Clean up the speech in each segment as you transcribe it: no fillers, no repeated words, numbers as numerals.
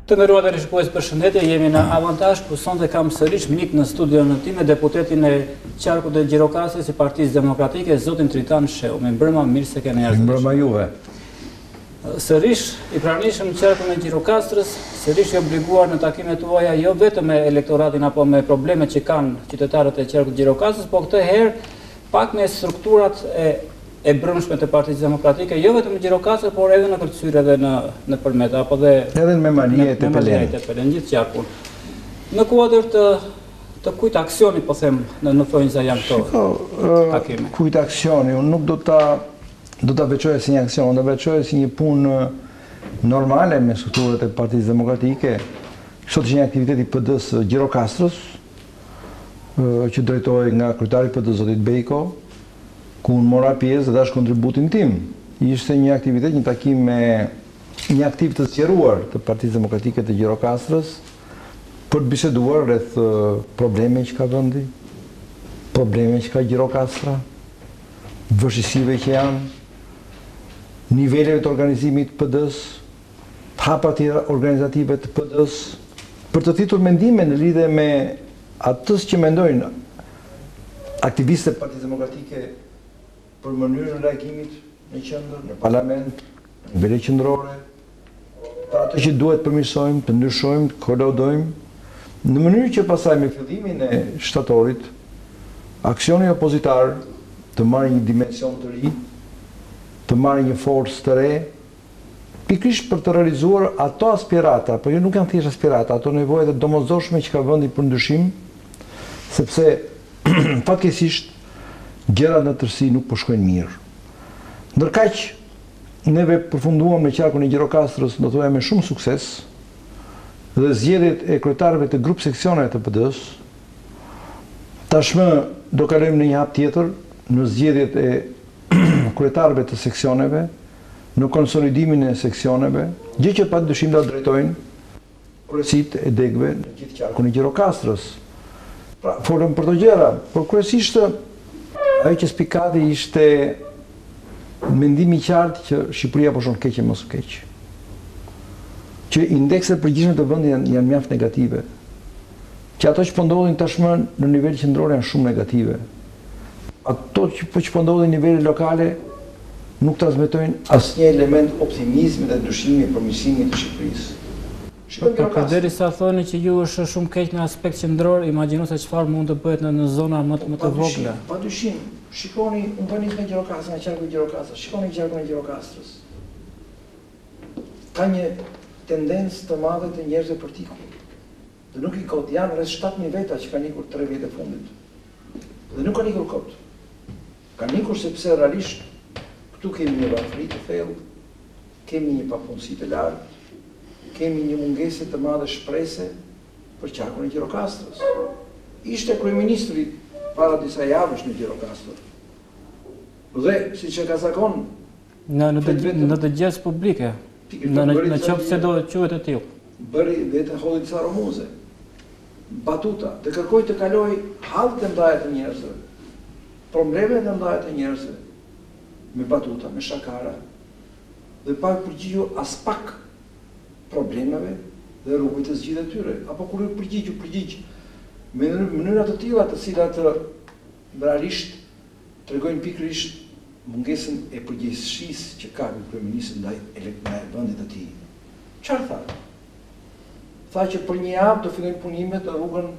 Të nderuar të shikues, përshëndetje, jemi në Avantazh, ku sonte kam sërish mik në studion tim me deputetin e qarkut të Gjirokastës i Partisë Demokratike, zotin Tritan Sheu. Me mbrëma, mirë se keni ardhur. Mbrëma juve. Sërish i pranishëm në qarkun e Gjirokastrës, sërish i obliguar në takimet tuaja jo vetëm me elektoratin apo me problemet që kanë qytetarët e qarkut të Gjirokastës, po këtë herë pak me strukturat e brëndshme të Partisë Demokratike, jo vetëm në Gjirokastër, por edhe në Kërcyrë edhe në Përmet, apo dhe edhe në Memaliaj të Pelen, gjithë qarkun. Në kuadër të kujt aksioni, po them, në thonjza janë këto takime? Kujt aksioni, unë nuk do ta veçoja si një aksion, unë do veçoja si një punë normale me strukturët e Partisë Demokratike. Kështu që një aktivitet i PD-s Gjirokastrës, që drejtohej nga kryetari i PD zotit Bejko, ku unë mora pjesë dhe dash kontributin tim. Ishte një aktivitet, një takim me një aktiv të sqaruar të Partisë Demokratike të Gjirokastrës për të biseduar rreth probleme që ka vendi, probleme që ka Gjirokastra, vështirësive që janë, niveleve të organizimit të PD-s, hapat organizative të PD-s, për të thithur mendime në lidhje me atës që mendojnë aktivistët e Partisë Demokratike për mënyrën e reagimit në qendër, në parlament, në nivele qendrore, për ato që duhet përmirësojmë, të ndryshojmë, të kolodojmë, në mënyrë që pasaj me fillimin e shtatorit, aksioni opozitar të marrë një dimension të ri, të marrë një forcë të re, pikërisht për të realizuar ato aspirata, por jo nuk janë thjesht aspirata, ato nevojat e domosdoshme që ka vendi për ndryshim, sepse fatkeqësisht gjërat në tërësi nuk po shkojnë mirë. Ndërkaq, neve përfunduam në qarkun e Gjirokastrës, do thoya me shumë sukses, dhe zgjedhjet e kryetarëve të grup seksioneve të PD-s, tashmë do kalojmë në një hap tjetër, në zgjedhjet e kryetarëve të seksioneve, në konsolidimin e seksioneve, gjë që padyshim do drejtojnë kryesitë e degëve në gjithë qarkun e Gjirokastrës. Pra, folëm për të gjëra, por kryesisht ajo që spikati ishte mendimi i qartë që Shqipëria po shon keq e mos keq. Që indekset e përgjithshme të vendit janë mjaft negative. Që ato që po ndodhin tashmë në nivel qendror janë shumë negative. Ato që po ndodhin në nivele lokale nuk transmetojnë asnjë element optimizmi dhe dyshimi për mirësimin e Shqipërisë. Derisa thoni që ju është shumë keq në aspekt qendror, imagjino se çfarë mund të bëhet në zona më të vogla. Padyshim. Shikoni, unë po nis me Gjirokastër, nga qarku i Gjirokastës. Shikoni qarkun e Gjirokastrës. Ka një tendencë të madhe të njerëzve për tikur. Dhe nuk i kot, janë rreth 7.000 veta që kanë ikur 3 vjet e fundit. Dhe nuk kanë ikur kot. Kanë ikur sepse realisht këtu kemi një varfëri të thellë, kemi një papunësi të lartë, kemi një mungesë të madhe shprese për qarkun e Gjirokastrës. Ishte kryeministri para disa javësh në Gjirokastër. Dhe, siç e ka zakon, në të gjës publike, në qoftë se do quhet e tillë. Bëri vetë holli disa romuze, batuta, dhe kërkoi të kaloj hallte të ndaja të njerëzve, probleme të ndaja të njerëzve, me batuta, me shakara, dhe pa përgjigju as pak problemeve dhe rrugëve të zgjidhjeve të tyre. Apo kur ju përgjigj me mënyra të tilla të cilat realisht tregojnë pikërisht mungesën e përgjegjësisë që ka ky kryeminist ndaj vendit të tij. Çfarë tha? Tha që për një javë do fillojnë punimet në rrugën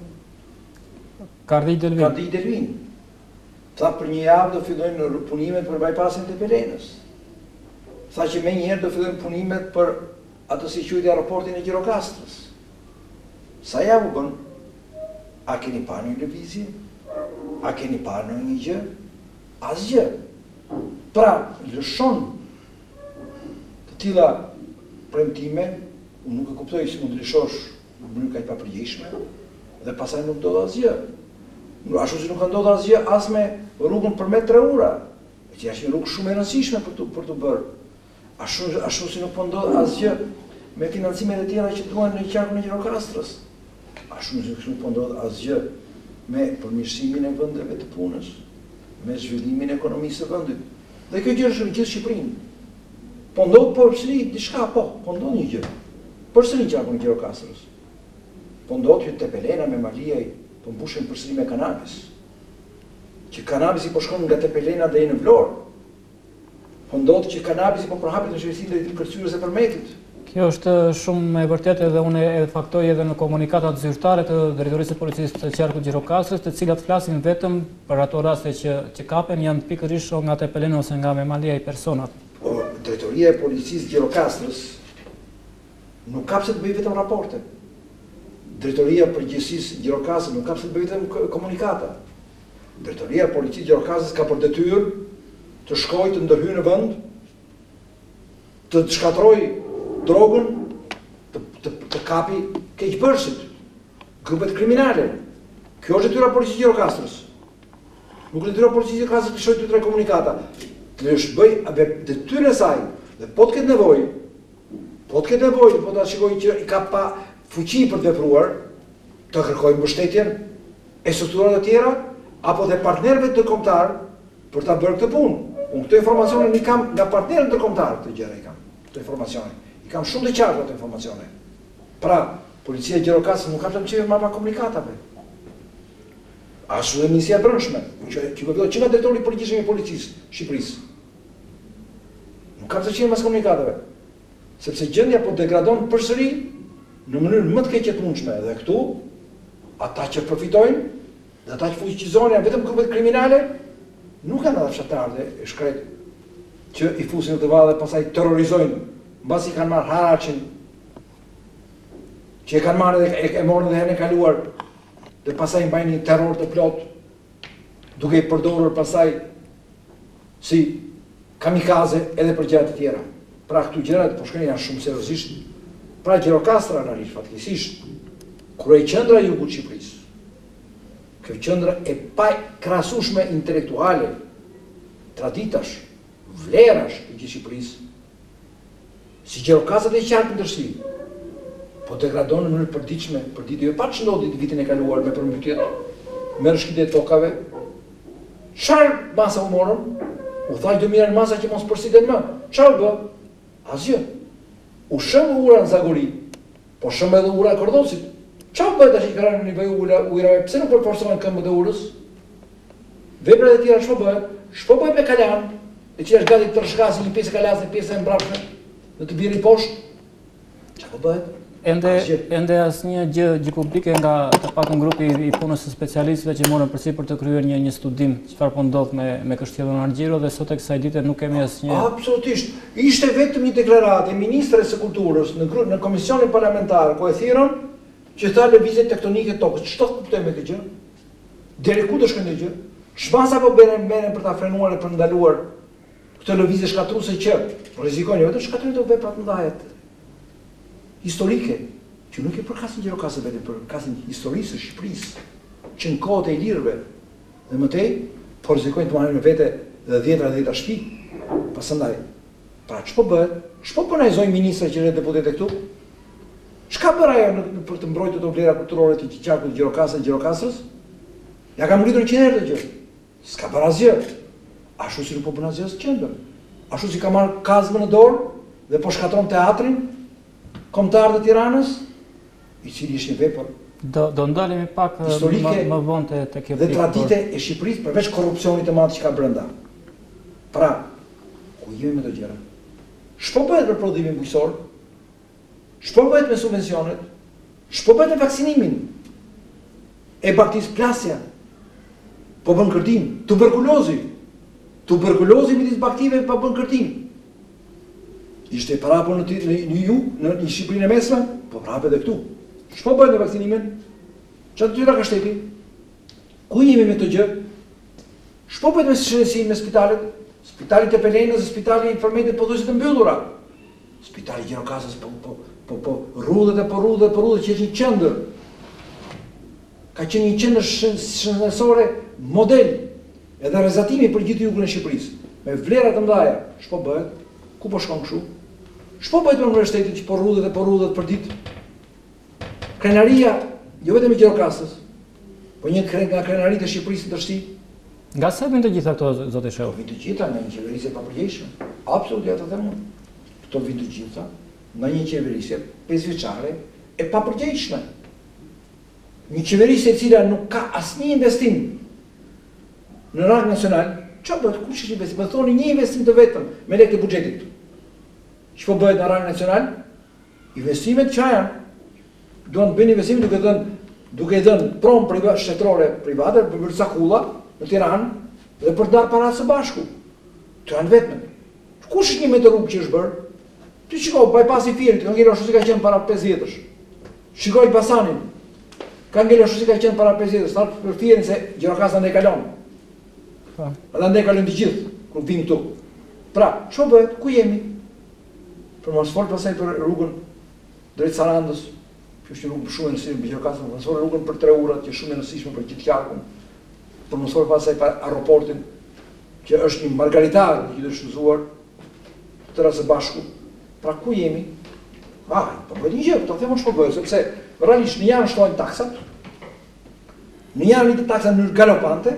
Kardij Delvin. Tha për një javë do fillojnë punimet për bypassin të Pelenës. Tha që më njëherë do fillojnë punimet për atë si quajti aeroportin e Gjirokastrës. Sa javë u bën? A keni parë një lëvizje? A keni parë një gjë? Asgjë. Pra, lëshon të tilla premtime, unë nuk e kuptoj si mund të lëshosh në mënyrë kaq papërgjeshme dhe pastaj nuk do asgjë. Ashtu si nuk ka ndodhur asgjë as me rrugën Përmet Treura, që është një rrugë shumë e rëndësishme për të bërë. Ashtu si nuk po ndodh asgjë me financimet e tjera që duhen në qarkun e Gjirokastrës. Ashtu si nuk po ndodh asgjë me përmirësimin e vendeve të punës, me zhvillimin e ekonomisë së vendit. Dhe kjo gjë është në gjithë Shqipërinë. Po ndodh përsëri diçka, po ndodh një gjë. përsëri gjakun e Gjirokastrës. Po ndodh që Tepelena me Maliaj po mbushen përsëri me kanabis. Që kanabisi po shkon nga Tepelena deri në Vlorë. Po ndodh që kanabisi po përhapet në shërbimin e kërcyrës e përmetit. Kjo është shumë e vërtetë dhe unë e faktoj edhe në komunikatat zyrtare të Drejtorisë së Policisë të Qarkut Gjirokastrës, të cilat flasin vetëm për ato raste që kapen janë pikërisht nga Tepelena ose nga Memaliaj personat. Drejtoria e Policisë Gjirokastrës nuk ka pse të bëjë vetëm raporte. Drejtoria e Përgjegjësisë Gjirokastrës nuk ka pse të bëjë vetëm komunikata. Drejtoria e Policisë Gjirokastrës ka për detyrë të shkojë të ndërhyjë në vend, të shkatërrojë drogën, të kapi keqbërësit, grupet kriminale. Kjo është detyra e Policisë Gjirokastrës. Nuk është detyra e Policisë Gjirokastrës të shojë 2-3 komunikata. Të bëj detyrën e saj, dhe po të ketë nevojë, po ta shikojë që i ka pa fuqi për të vepruar, të kërkojë mbështetjen e strukturave të tjera apo dhe partnerëve ndërkombëtar për ta bërë këtë punë. Unë këto informacione i kam nga partnerët ndërkombëtar, këtë gjëra i kam. Këto informacione. I kam shumë të qarta këto informacione. Pra, policia e Gjirokastrës nuk ka të çojë marrë komunikatave. Ashtu dhe Ministria e Brendshme, që përfillon që nga drejtori i përgjithshëm i policisë Shqipërisë. Nuk ka të çojë mas komunikatave. Sepse gjendja po degradon përsëri në mënyrë më të keqe të mundshme dhe këtu ata që përfitojnë dhe ata që fuqizohen janë vetëm grupet kriminale, nuk janë ata fshatarë e shkret që i fusin në të vallë dhe pastaj terrorizojnë, mbasi kanë marrë haracin, që e kanë marrë dhe e morën dhe herën e kaluar, dhe pastaj mbajnë një terror të plot, duke i përdorur pastaj si kamikaze edhe për gjëra të tjera. Pra këtu gjërat po shkojnë janë shumë seriozisht. Pra Gjirokastra analisht fatkeqësisht kur ai qendra e jugut të Shqipërisë. Kjo qendra e pa krahasueshme intelektuale, traditash, vlerash e gjithë Shqipërisë. Si Gjirokastra e qartë ndërsi, po degradon në mënyrë përditshme, jo pa ç'ndodhi vitin e kaluar me përmbytjet, me rrshqitje të tokave. Çfarë masa u morën? U thaj 2000 masa që mos përsiten më. Çfarë bë? Asgjë. U shëmë ura në Zagori, po shëmë edhe ura e Kordosit. Çfarë bëhet tash i kanë në nivel ujrave? Pse nuk përforcohen këmbët e urës? Veprat e tjera çfarë bëhet? Ç'po bëhet me kalan, e cila është gati të rrshkasë një pjesë e kalasë, një pjesë e mbrapshme, dhe të bjerë poshtë. Çfarë po bëhet? Ende asnjë gjë publike nga të paktën grupi i punës së specialistëve që morën përsipër të kryer një studim çfarë po ndodh me kështjellën Argjiro dhe sot e kësaj dite nuk kemi asnjë. Absolutisht. Ishte vetëm një deklaratë e ministres së kulturës në komisionin parlamentar ku e thirrën që tha lëvizje tektonike tokës. Ç'do kuptoj me këtë gjë? Deri ku do shkojnë këtë gjë? Ç'masa po bëren për ta frenuar e për ndaluar këtë lëvizje shkatruese që rrezikojnë jo vetëm shkatrimit të vepra të mëdha historike, që nuk i përkasin Gjirokastra vetëm, përkasin historisë së Shqipërisë, që në kohët e ilirëve dhe mëtej, po rrezikojnë të marrin me vete dhe 10 shtëpi. Pasandaj, pra ç'po bëhet? Ç'po bën ai zonjë ministre që është deputet këtu? Ç'ka bërë ajo për të mbrojtur të vlera kulturore të qarkut Gjirokastrës? Ja ka ngritur 100 herë këtë gjë. S'ka bërë asgjë. Ashtu si nuk po bën asgjë as qendër. Ashtu si ka marrë kazmën në dorë dhe po shkatron teatrin kombëtar të Tiranës, i cili është një vepër do ndalemi pak më vonë te kjo dhe tradite e Shqipërisë përveç korrupsionit të madh që ka brenda. Pra, ku jemi me këto gjëra? Ç'po bëhet për prodhimin bujqësor? Ç'po bëhet me subvencionet? Ç'po bëhet me vaksinimin? E baktis plasja. Po bën kërtim. Tuberkulozi midis baktive po bën kërtim. Ishte parapo në Shqipërinë e Mesme, po prapë edhe këtu. Ç'po bëhet me vaksinimin? Çfarë detyra ka shteti? Ku jemi me këtë gjë? Ç'po bëhet me shëndetin me spitalet? Spitali Tepelenës dhe spitali Informetit po thoshin të mbyllura. Spitali Gjirokastrës po rrudhet që është një qendër. Ka qenë një qendër shëndetësore model, edhe rrezatimi për gjithë jugun e Shqipërisë, me vlera të mëdha. Ç'po bëhet? Ku po shkon kështu? Ç'po bëhet me universitetin që po rrudhet për ditë? Krenaria, jo vetëm e Gjirokastrës, po një nga krenaritë e Shqipërisë në tërësi. Nga sa vjen të gjitha këto, zoti shef? Vjen të gjitha nga një qeverisje e papërgjeshme. Absolutisht, ja të them unë. Këto vjen të gjitha në një qeverisje 5 vjeçare e papërgjegjshme. Një qeverisje e cila nuk ka asnjë investim në rang nacional, çfarë bëhet? Kush është investim? Më thoni një investim të vetëm me lekë të buxhetit. Ç'po bëhet në rang nacional? Investimet që janë duan të bëjnë investime duke dhënë pronë shtetërore private për sakulla në Tiranë dhe për të darë para së bashku. Të janë vetëm. Kush është një metër rrugë që është bërë? Ti shiko, bypassi Fierit, ka ngelur ashtu si ka qenë para 5 vjetësh. Shikoj Elbasanin. Ka ngelur ashtu si ka qenë para 5 vjetësh, thar për Fierin se Gjirokastra ndaj kalon. Po. Ndaj kalon të gjithë kur vim këtu. Pra, ç'o bëhet? Ku jemi? Për mos fol pasaj për rrugën drejt Sarandës, që është një rrugë shumë e rëndësishme për Gjirokastër, mos fol rrugën për Treurat, që është shumë e rëndësishme për gjithë qarkun. Për mos fol pasaj për aeroportin, që është një margaritar që është shfuzuar tëra së bashku. Pra ku jemi? Po bëhet një gjë, të them ç'po bëhet, sepse realisht në janë shtojnë taksat. Në janë një taksa në galopante,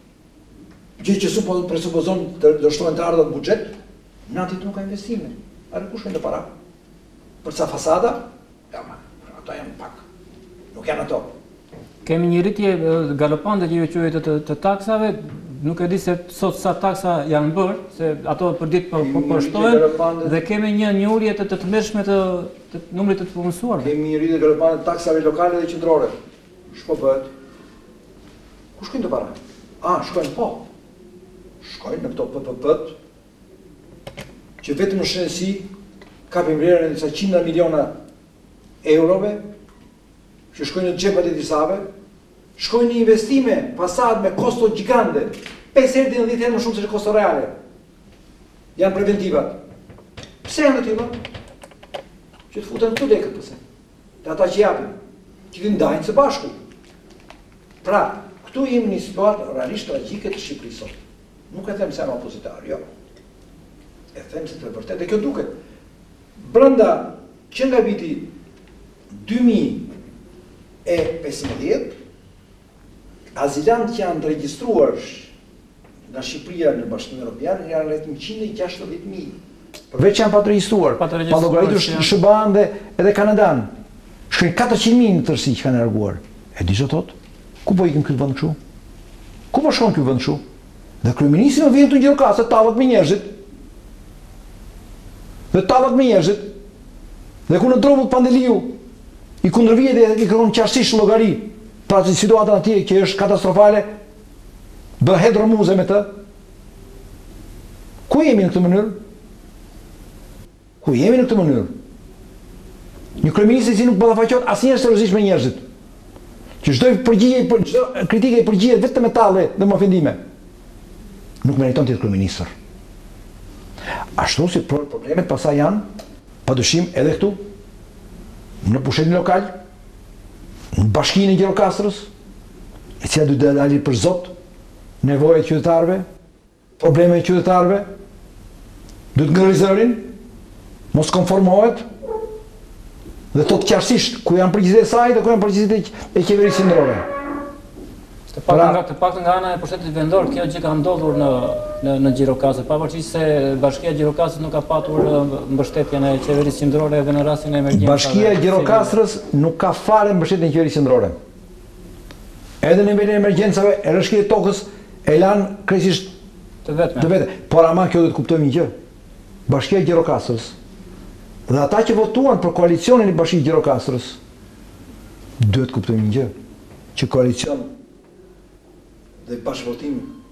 gjë që presupozon të shtohen të ardhat në buxhet, në aty nuk ka investime. Arë ku shkojnë të para? Për sa fasada, ato janë pak. Nuk janë ato. Kemi një rritje galopante që ju quhet të taksave. Nuk e di se sot sa taksa janë bërë, se ato për ditë po shtohen, dhe kemi një ulje të mëshme të numrit të punësuarve. Kemi një rritje galopante të taksave lokale dhe qendrore. Ç'po bëhet? Ku shkojnë të para? Shkojnë po. Shkojnë në këto PPP-t, që vetëm në shenësi kapim vlerën e disa 100 miliona eurove, që shkojnë në xhepat e disave, shkojnë në investime pasad me kosto gjigande, 5 herë dhe 10 herë më shumë se kosto reale. Janë preventivat. Pse janë të tilla? Që të futen këtu lekët pëse. Dhe ata që japin, që të ndajnë së bashku. Pra, këtu jemi një situatë realisht tragjike të Shqipërisë sot. Nuk e them se jam opozitar, jo. E them se të vërtet, e kjo duket. Brenda që nga viti 2015, azilant që janë regjistruar nga Shqipëria në Bashkimin Evropian janë rreth 160.000. Përveç janë pa të regjistruar, pa llogaritur SBA-n dhe edhe Kanadan. Shkojnë 400.000 në tërësi që kanë larguar. E di çfarë thotë? Ku po ikim ky vend kështu? Ku po shkon ky vend kështu? Dhe kryeministri më vjen të Gjirokastra tallet me njerëzit. Dhe ku në Drobut Pandeliu i kundërvije dhe i kërkon qartësisht llogari. Pra që situata atje që është katastrofale, bëhet romuze me të. Ku jemi në këtë mënyrë? Një kryeminist që nuk ballafaqohet asnjëherë seriozisht me njerëzit. Që çdo kritike i përgjigjet vetëm me talle dhe me ofendime. Nuk meriton të jetë kryeministër. Ashtu si problemet pasaj janë, padyshim edhe këtu, në pushtetin lokal, në bashkinë e Gjirokastrës, e cila duhet të dalë për zot, nevojat e qytetarëve, problemet e qytetarëve, duhet ngërë zërin, mos konformohet, dhe thot qartësisht ku janë përgjegjësitë e saj dhe ku janë përgjegjësitë e qeverisë qendrore. Të paktën nga ana e pushtetit vendor, kjo gjë ka ndodhur në Gjirokastër, pavarësisht se Bashkia e Gjirokastrës nuk ka patur mbështetjen e qeverisë qendrore edhe në rastin e emergjencave. Bashkia e Gjirokastrës nuk ka fare mbështetjen e qeverisë qendrore. Edhe në nivelin e emergjencave, e rrëshqit e tokës e lanë krejtësisht të vetme. Por ama kjo duhet të kuptojmë një gjë. Bashkia e Gjirokastrës dhe ata që votuan për koalicionin e Bashkisë Gjirokastrës duhet të kuptojmë një gjë, që koalicion dhe bashkëvotim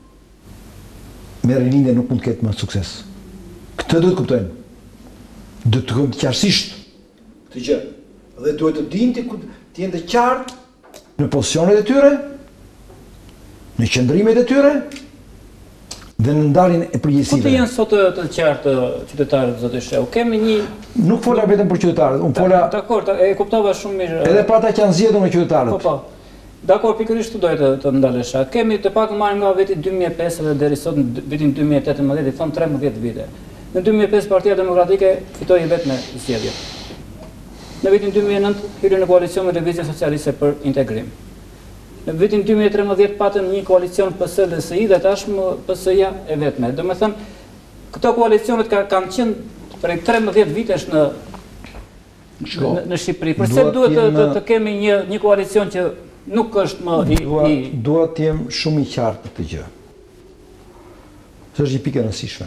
me rininde nuk mund të ketë më sukses. Këtë duhet të kuptojmë. Duhet të kuptojmë qartësisht këtë gjë. Dhe duhet të dinë të jenë të qartë në pozicionet e tyre, në qëndrimet e tyre dhe në ndarjen e përgjegjësive. Po të jenë sot të qartë qytetarët, zotë Sheu. Kemi një nuk fola vetëm për qytetarët, unë fola dakor, e kuptova shumë mirë. Edhe për ata që janë zgjedhur nga qytetarët. Po. Dakor, pikërisht dohet të ndalesha. Kemi të paktën marrim nga viti 2005 dhe deri sot në vitin 2018, i thon 13 vite. Në 2005 Partia Demokratike fitoi vetëm zgjedhjet. Në vitin 2009 hyri në koalicion me Lëvizjen Socialiste për Integrim. Në vitin 2013 patëm një koalicion PS-LSI dhe tashmë PS-ja e vetme. Domethënë, këto koalicionet kanë qenë prej 13 vitesh në Shqipëri. Përse duhet të kemi një koalicion që nuk është më i... Duhet të jem shumë i qartë për të gjë. Së është një pikë e rëndësishme.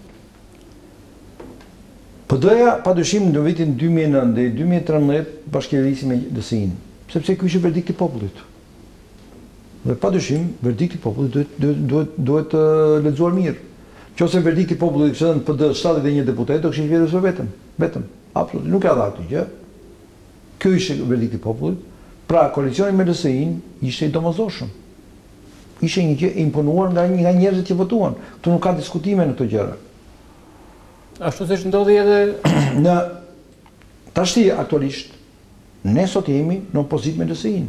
PD-ja, padyshim, në vitin 2009 dhe 2013 bashkëqeverisë me DSI-n, sepse ky ishte verdikti i popullit. Dhe padyshim, verdikti i popullit duhet lexuar mirë. Nëse verdikti i popullit kishte dhënë PD 71 deputet, do kishin vjedhur vetëm. Absolutisht, nuk ka dhënë gjë. Ky ishte verdikti i popullit. Pra, koalicioni me DSI-n ishte i domosdoshëm. Ishte një gjë e imponuar nga njerëzit që votuan. Këtu nuk ka diskutime në këto gjëra. Ashtu siç ndodhi edhe në tashti aktualisht, ne sot jemi në opozitë me DSI-n.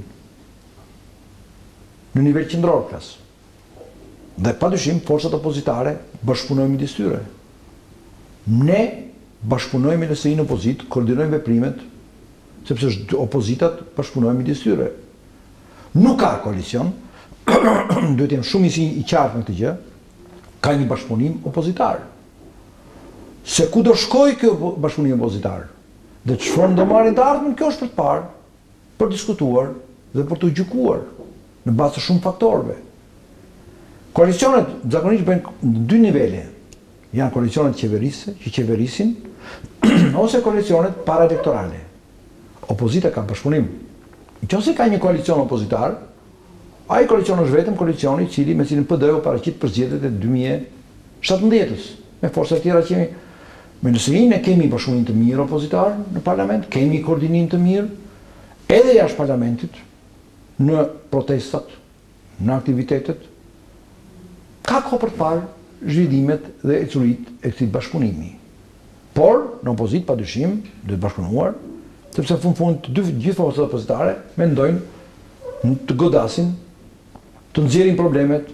Në nivel qendror plas. Dhe padyshim forcat opozitare bashkëpunojnë midis tyre. Ne bashkëpunojmë me DSI-n në opozitë, koordinojmë veprimet, sepse opozitat bashkëpunojnë midis tyre. Nuk ka koalicion, duhet të jem shumë i qartë në këtë gjë, ka një bashkëpunim opozitar. Se ku do shkoj kjo bashkëpunim opozitar? Dhe çfarë do marrin të ardhmen, kjo është për të parë, për diskutuar dhe për të gjykuar në bazë të shumë faktorëve. Koalicionet zakonisht bëjnë në dy nivele. Janë koalicionet qeverisë, që qeverisin, ose koalicionet paraelektorale. Opozita ka bashkëpunim. Nëse ka një koalicion opozitar, ai koalicion është vetëm koalicioni me cilin PD-u paraqit për zgjedhjet e 2017-s. Me forcat tjera që kemi. Me DSI-n ne kemi bashkëpunim të mirë opozitar në parlament, kemi koordinim të mirë, edhe jashtë parlamentit, në protestat, në aktivitetet. Ka kohë për të parë zhvillimet dhe ecurit e këtij bashkëpunimi. Por, në opozit, padyshim, duhet bashkëpunuar, sepse në fund gjithë forcat opozitare mendojnë të godasin, të nxjerrin problemet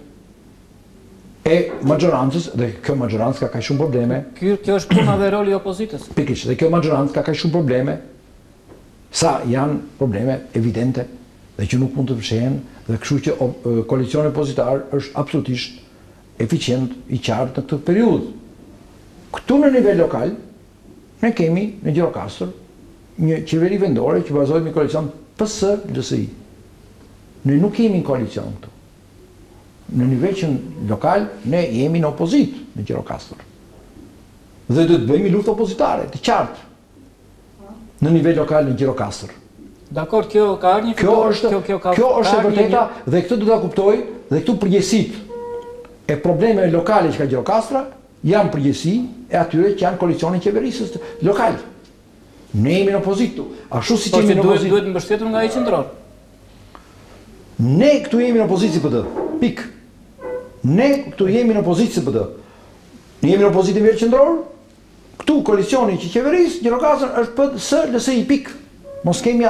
e maggiorancës, dhe kjo maggiorancë ka kaq shumë probleme. Kjo është puna dhe roli i opozitës. Pikërisht, dhe kjo maggiorancë ka kaq shumë probleme, sa janë probleme evidente dhe që nuk mund të fshehen, dhe kështu që koalicioni opozitar është absolutisht eficient i qartë në këtë periudhë. Këtu në nivel lokal, ne kemi në Gjirokastër një qeveri vendore që bazohet në koalicion PS-DSI. Ne nuk kemi në koalicion këtu. Në nivel lokal, ne jemi në opozit në Gjirokastër. Dhe do të bëjmë luftë opozitare, të qartë, në nivel lokal në Gjirokastër. Dakor, kjo ka një Kjo është e vërteta dhe këtë do ta kuptoj, dhe këtu përgjegjësit e problemeve lokale që ka Gjirokastra janë përgjegjësi e atyre që janë koalicioni qeverisës lokal. Ne jemi në opozit këtu. Ashtu siç jemi në opozit. Duhet mbështetur nga ai qendror. Ne këtu jemi në opozit si PD. Pik. Ne këtu jemi në opozit si PD. Ne jemi në opozit në nivel qendror. Këtu koalicioni që qeveris Gjirokastër është PS-DSI pik. Mos kemi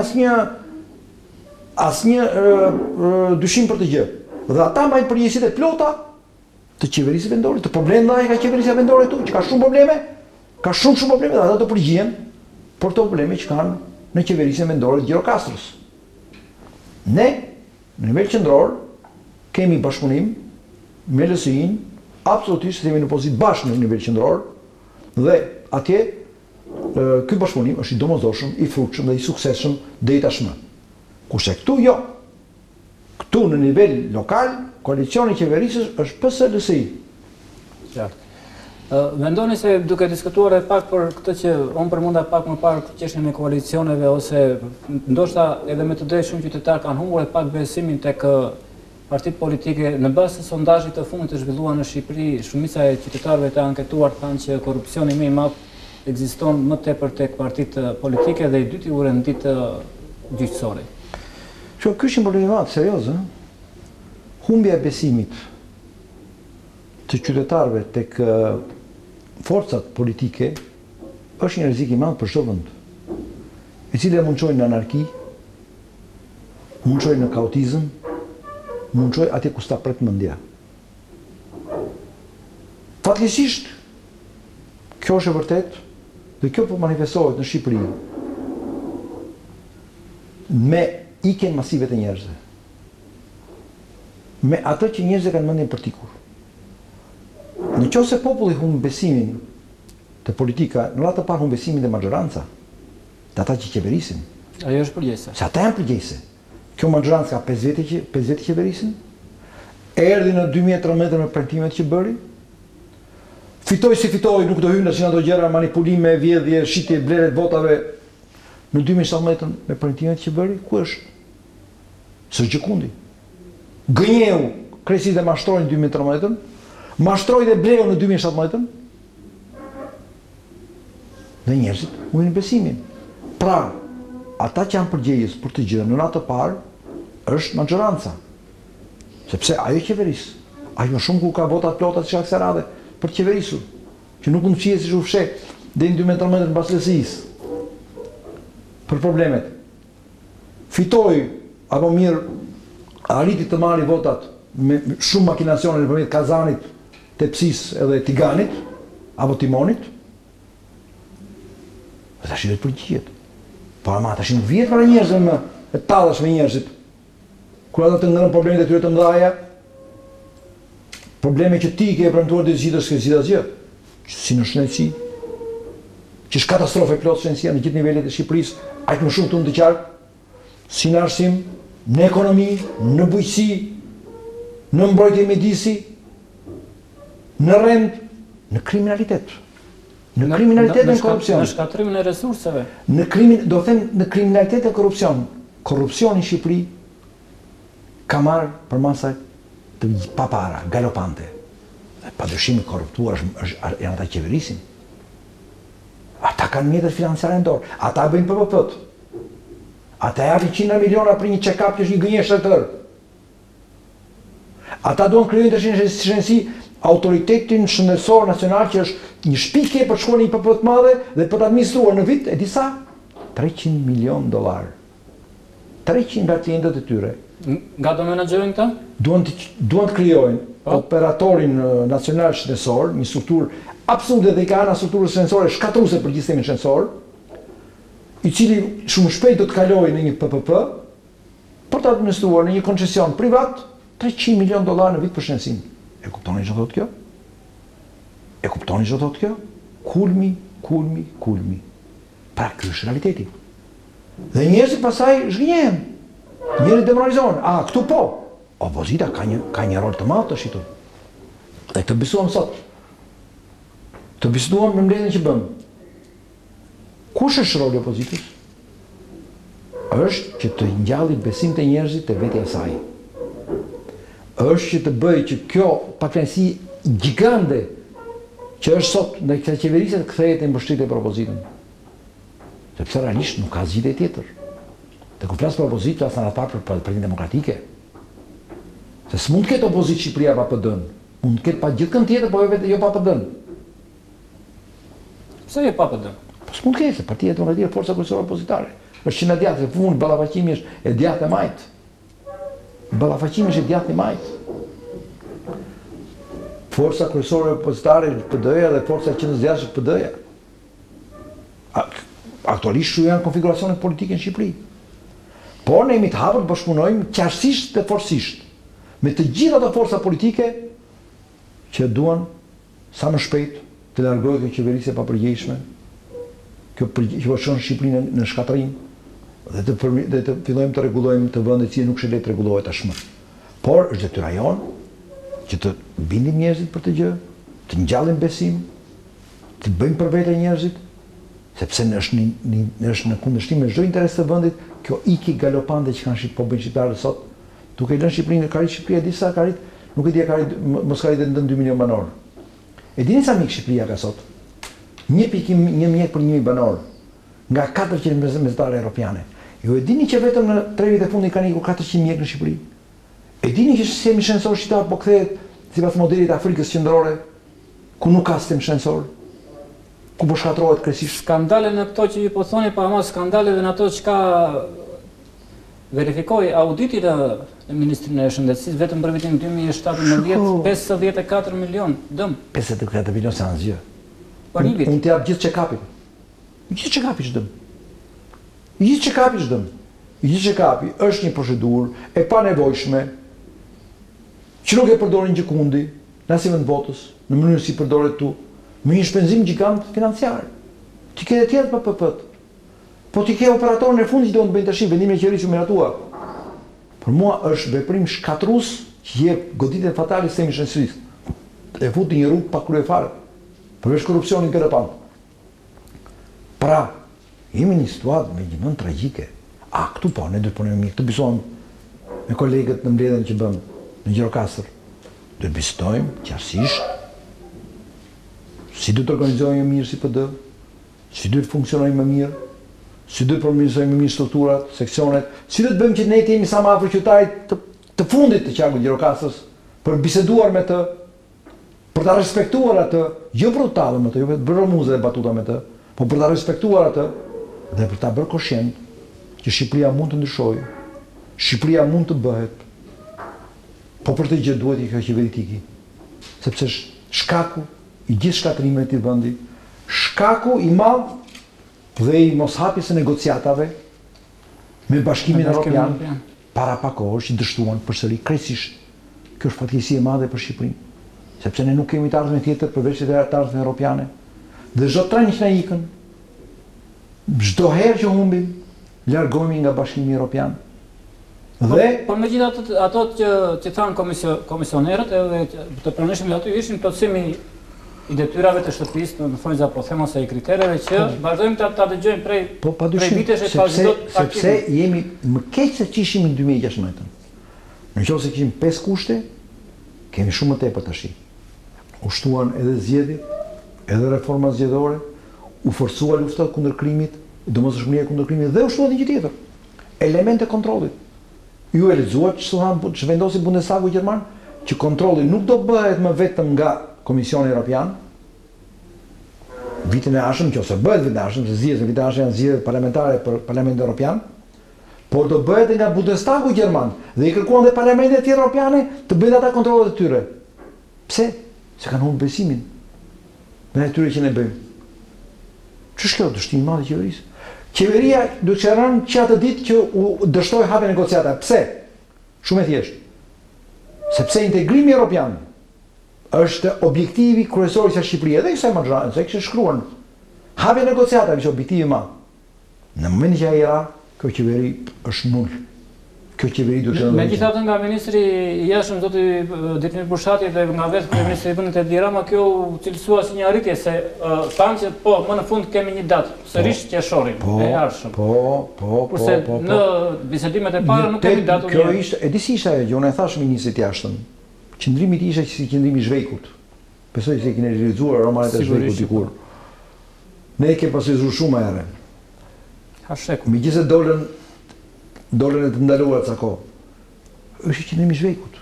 asnjë dyshim për të gjë. Dhe ata mbajnë përgjegjësitë e plota të qeverisë vendore, të problemeve që ka qeverisja vendore këtu, që ka shumë probleme, dhe ata do përgjigjen për të probleme që kanë në qeverisjen vendore të Gjirokastrës. Ne, në nivel qendror, kemi bashkëpunim me LSI-n, absolutisht jemi në opozit bashkë në nivel qendror, dhe atje ky bashkëpunim është i domosdoshëm, i frutshëm dhe i suksesshëm deri tashmë. Kurse këtu jo. Këtu në nivel lokal, koalicioni qeverisës është PS-DSI. Qartë. Mendoni se duke diskutuar edhe pak për këtë që unë përmenda pak më parë çështjen e koalicioneve, ose ndoshta edhe me të drejtë shumë qytetarë kanë humbur pak besimin tek partitë politike. Në bazë të sondazhit të fundit të zhvilluar në Shqipëri, shumica e qytetarëve të anketuar thanë që korrupsioni më i madh ekziston më tepër tek partitë politike dhe i dyti u rendit gjyqësori. Ky është një problem i madh, serioz, humbja e besimit të qytetarëve tek forcat politike është një rrezik i madh për çdo vend, i cili mund çojë në anarki, mund çojë në kaotizëm, mund çojë atje ku sta pret mendja. Fatkeqësisht, kjo është e vërtetë dhe kjo po manifestohet në Shqipëri me ikjen masive të njerëzve, me atë që njerëzit kanë mendjen për tikur. Në qoftë se populli humb besimin te politika, në radhë të parë humb besimin te maggioranca. dhe ata që qeverisin. Ajo është përgjegjëse. Se ata janë përgjegjëse. Kjo maggioranza ka 5 vete qeverisin, erdhi në 2013 me premtimet që bëri, fitoj si fitoj, nuk do hynë në ato gjëra, manipulime, vjedhje, shitje, bleret votave, në 2017 me premtimet që bëri, ku është? Së gjëkundi. Gënjeu, kresi dhe mashtrojnë në 2013, mashtroj dhe bleu në 2017, dhe njerëzit ujnë besimin. Pra, ata që janë përgjegjës për të gjë në natë të parë, është maggioranza. Sepse ajo qeveris, ajo shumë ku ka votat plota si Shakse Radhe për të qeverisur, që nuk mund qije si shufshe dhe në 2013 në baslesisë për problemet. Fitoj, apo mirë, arriti të marri votat me shumë makinacione në përmjet Kazanit, Tepsis edhe Tiganit, apo Timonit, dhe ta shivet përgjijet. Po ama ta shivet vjetë para njerëzve më, e tadash me njerëzit, kur ata të ngërën problemet e tyre të ndaja, probleme që ti ke premtuar të zgjidhësh s'ke zgjidhur asgjë, si në shëndetësi, që është katastrofe plot shëndetësia në gjithë nivelet e Shqipërisë, aq më shumë të të qartë, si në arsim, në ekonomi, në bujqësi, në mbrojtje mjedisi, në rend, në kriminalitet. Në kriminalitet dhe në korupcion. Në shkatrimin e resurseve. Do them në kriminalitet dhe korupcion. Korupcion në Shqipëri ka marrë për masa të papara, galopante. Dhe pa dëshimi korruptuar janë ata qeverisin. Ata kanë mjetët financiare në dorë. Ata bëjnë PPP-t. Ata japin 100 miliona për një check-up që është një gënjeshtër të tërë. Ata duan krijojnë të shënsi autoritetin shëndetësor nacional që është një shpike për të shkuar në një PPP të madhe dhe për të administruar në vit e disa $300 milion. 300 nga klientët e tyre. Nga do menaxhojnë këta? Duan të krijojnë operatorin nacional shëndetësor, një strukturë absolute dhe i ka ana strukturës shëndetësore shkatruese për gjithë sistemin shëndetësor, i cili shumë shpejt do të kalojë në një PPP për të administruar në një koncesion privat $300 milion në vit për shëndetësim. E kuptoni çfarë thotë kjo? E kuptoni çfarë thotë kjo? Kulmi. Pra ky është realiteti. Dhe njerëzit pasaj zhgënjehen. Njerëzit demoralizohen. Këtu po. Opozita ka një rol të madh të shitur. Dhe këtë besuam sot. Të biseduam në mbledhjen që bëm. Kush është roli i opozitës? Është që të ngjalli besim të njerëzit te vetja e saj. Është që të bëjë që kjo pakënaqësi gjigande që është sot ndaj kësaj qeverisë të kthehet në mbështetje për opozitën. Sepse realisht nuk ka zgjidhje tjetër. Dhe kur flas për opozitë, flas në atë për Partinë Demokratike. Se s'mund të ketë opozitë Shqipëria pa PD-n. Mund të ketë pa gjithkund tjetër, po jo pa PD-n. Pse jo pa PD-n? Po s'mund të ketë, se Partia Demokratike është forca kryesore opozitare. Është që në djathtë, se punë ballafaqimi është e djathtë e majt. Ballafaqimi është e djathtë e majt. Forca kryesore opozitare PD-ja dhe forca qendrës është PD-ja. Aktualisht shu janë konfiguracionet politike në Shqipëri. Por ne jemi të hapur të bashkëpunojmë qartësisht dhe forësisht me të gjitha ato forca politike që duan sa më shpejt të largohet kjo qeverisje e papërgjegjshme, kjo që shon Shqipërinë në shkatrim dhe të fillojmë të rregullojmë të vendet që nuk shëlet rregullohet tashmë. Por është detyra jonë që të bindim njerëzit për të gjë, të ngjallim besim, të bëjmë për vete njerëzit, sepse është në kundërshtim me çdo interes të vendit, kjo iki galopante që kanë po bëjnë shqiptarët sot, duke lënë Shqipërinë, ka rritë Shqipëria disa ka rritë, nuk e di ka rritë, mos ka rritë në 2 milion banor. E dini sa mik Shqipëria ka sot? 1 mjek për 1.000 banor, nga 400 mesatare europiane. Ju e dini që vetëm në 3 vite fundit kanë ikur 400 mjek në Shqipëri? E dini që sistemi shëndetësor shqiptar po kthehet sipas modelit të Afrikës qendrore, ku nuk ka sistem shëndetësor? Ku po shkatrohet krejtësisht. Skandale në këto që ju po thoni, pa ama skandaleve në ato që ka verifikoi auditi në Ministrinë e Shëndetësisë vetëm për vitin 2017, 54 milion dëm. 54 milion sa asgjë. Për një vit. Unë t'jap gjithë check-upin. Gjithë check-upi ç'dëm. Gjithë check-upi ç'dëm. Gjithë check-upi është një procedurë e panevojshme që nuk e përdorin gjikundi, në asnjë vend botës, në mënyrë si përdoret këtu. Me një shpenzim gjigant financiar. Ti ke tjetër PPP-t. Po ti ke operatorën e fundit që do të bëjnë tash vendimin e qeverisë që miratua. Për mua është veprim shkatrues që jep goditje fatale sistemin shëndetësisë. E futi një rrugë pa krye fare. Përveç korrupsionit gërëpan. Pra, jemi një situatë me gjithmonë tragjike. A, këtu po, ne duhet punojmë mirë. Këtu bisohem me kolegët në mbledhjen që bëm në Gjirokastër. Duhet bisedojmë qartësisht si duhet organizohemi mirë si PD, si duhet funksionojmë më mirë, si duhet përmirësojmë më mirë strukturat, seksionet, si duhet bëjmë që ne të jemi sa më afër qytetarit të fundit të qarkut Gjirokastrës, për biseduar me të, për ta respektuar atë, jo për të tallur me të, jo për të bërë muze dhe batuta me të, por për ta respektuar atë dhe për ta bërë koshient që Shqipëria mund të ndryshojë, Shqipëria mund të bëhet, po për të gjë duhet i kjo qeveri tiki, sepse shkaku i gjithë shkatërimeve të vendi, shkaku i madh dhe i moshapjes së negociatave me Bashkimin Evropian para pak kohësh që dështuan përsëri krejtësisht. Kjo është fatkeqësi e madhe për Shqipërinë, sepse ne nuk kemi të ardhmë tjetër përveç të ardhmë europiane. Dhe çdo trajn që na ikën, çdo herë që humbim, largohemi nga Bashkimi Evropian. Dhe por megjithatë ato që thanë komisionerët edhe të pranishëm aty ishin plotësimi i detyrave të shtëpisë, në fund apo them ose i kritereve që vazhdojmë ta dëgjojmë prej vitesh e pas çdo sepse jemi më keq se ç'ishim në 2016. Nëse kishim 5 kushte, kemi shumë më tepër tash. U shtuan edhe zgjedhjet, edhe reforma zgjedhore, u forcua lufta kundër krimit, domosdoshmëria kundër krimit dhe u shtua një gjë tjetër. Elemente kontrollit. Ju e lexuat që vendosi Bundestagu gjerman që kontrolli nuk do bëhet më vetëm nga Komisioni Evropian, vitin e ardhshëm, ose bëhet vitin e ardhshëm, se zgjedhjet vitin e ardhshëm janë zgjedhjet parlamentare për Parlamentin Evropian, por do bëhet nga Bundestagu gjerman dhe i kërkuan dhe parlamentet tjera europiane të bëjnë ata kontrollet e tyre. Pse? Se kanë humbur besimin në atyre që ne bëjmë. Ç'është kjo dështim i madh i qeverisë? Qeveria duhet të rënë që atë ditë që u dështoi hapja negociata. Pse? Shumë e thjeshtë. Sepse integrimi evropian është objektivi kryesor i Shqipërisë, edhe kësaj magjorance, se kishte shkruar. Hapja negociata është objektivi i madh. Në momentin që ai ra, kjo qeveri është nul. Kjo qeveri duhet të rëndë. Megjithatë nga ministri i jashtëm zoti Ditmir Bushati dhe nga vetë kryeministri i vendit Edi Rama, kjo u cilësua si një arritje se thanë që po, më në fund kemi një datë, sërish qershorin e ardhshëm. Kurse në bisedimet e para nuk kemi datë. Kjo ishte, e disi ishte ajo që unë e thash ministrit të jashtëm. Qëndrimi i ishte si qëndrimi i zhvekut. Besoj se keni realizuar romanet e zhvekut dikur. Ne kemi pasur shumë herë. Megjithëse dolën e të ndaluar ca kohë. Është qëndrimi i zhvekut.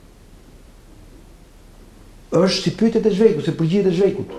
Është si pyetjet e zhvekut, si përgjigjet e zhvekut.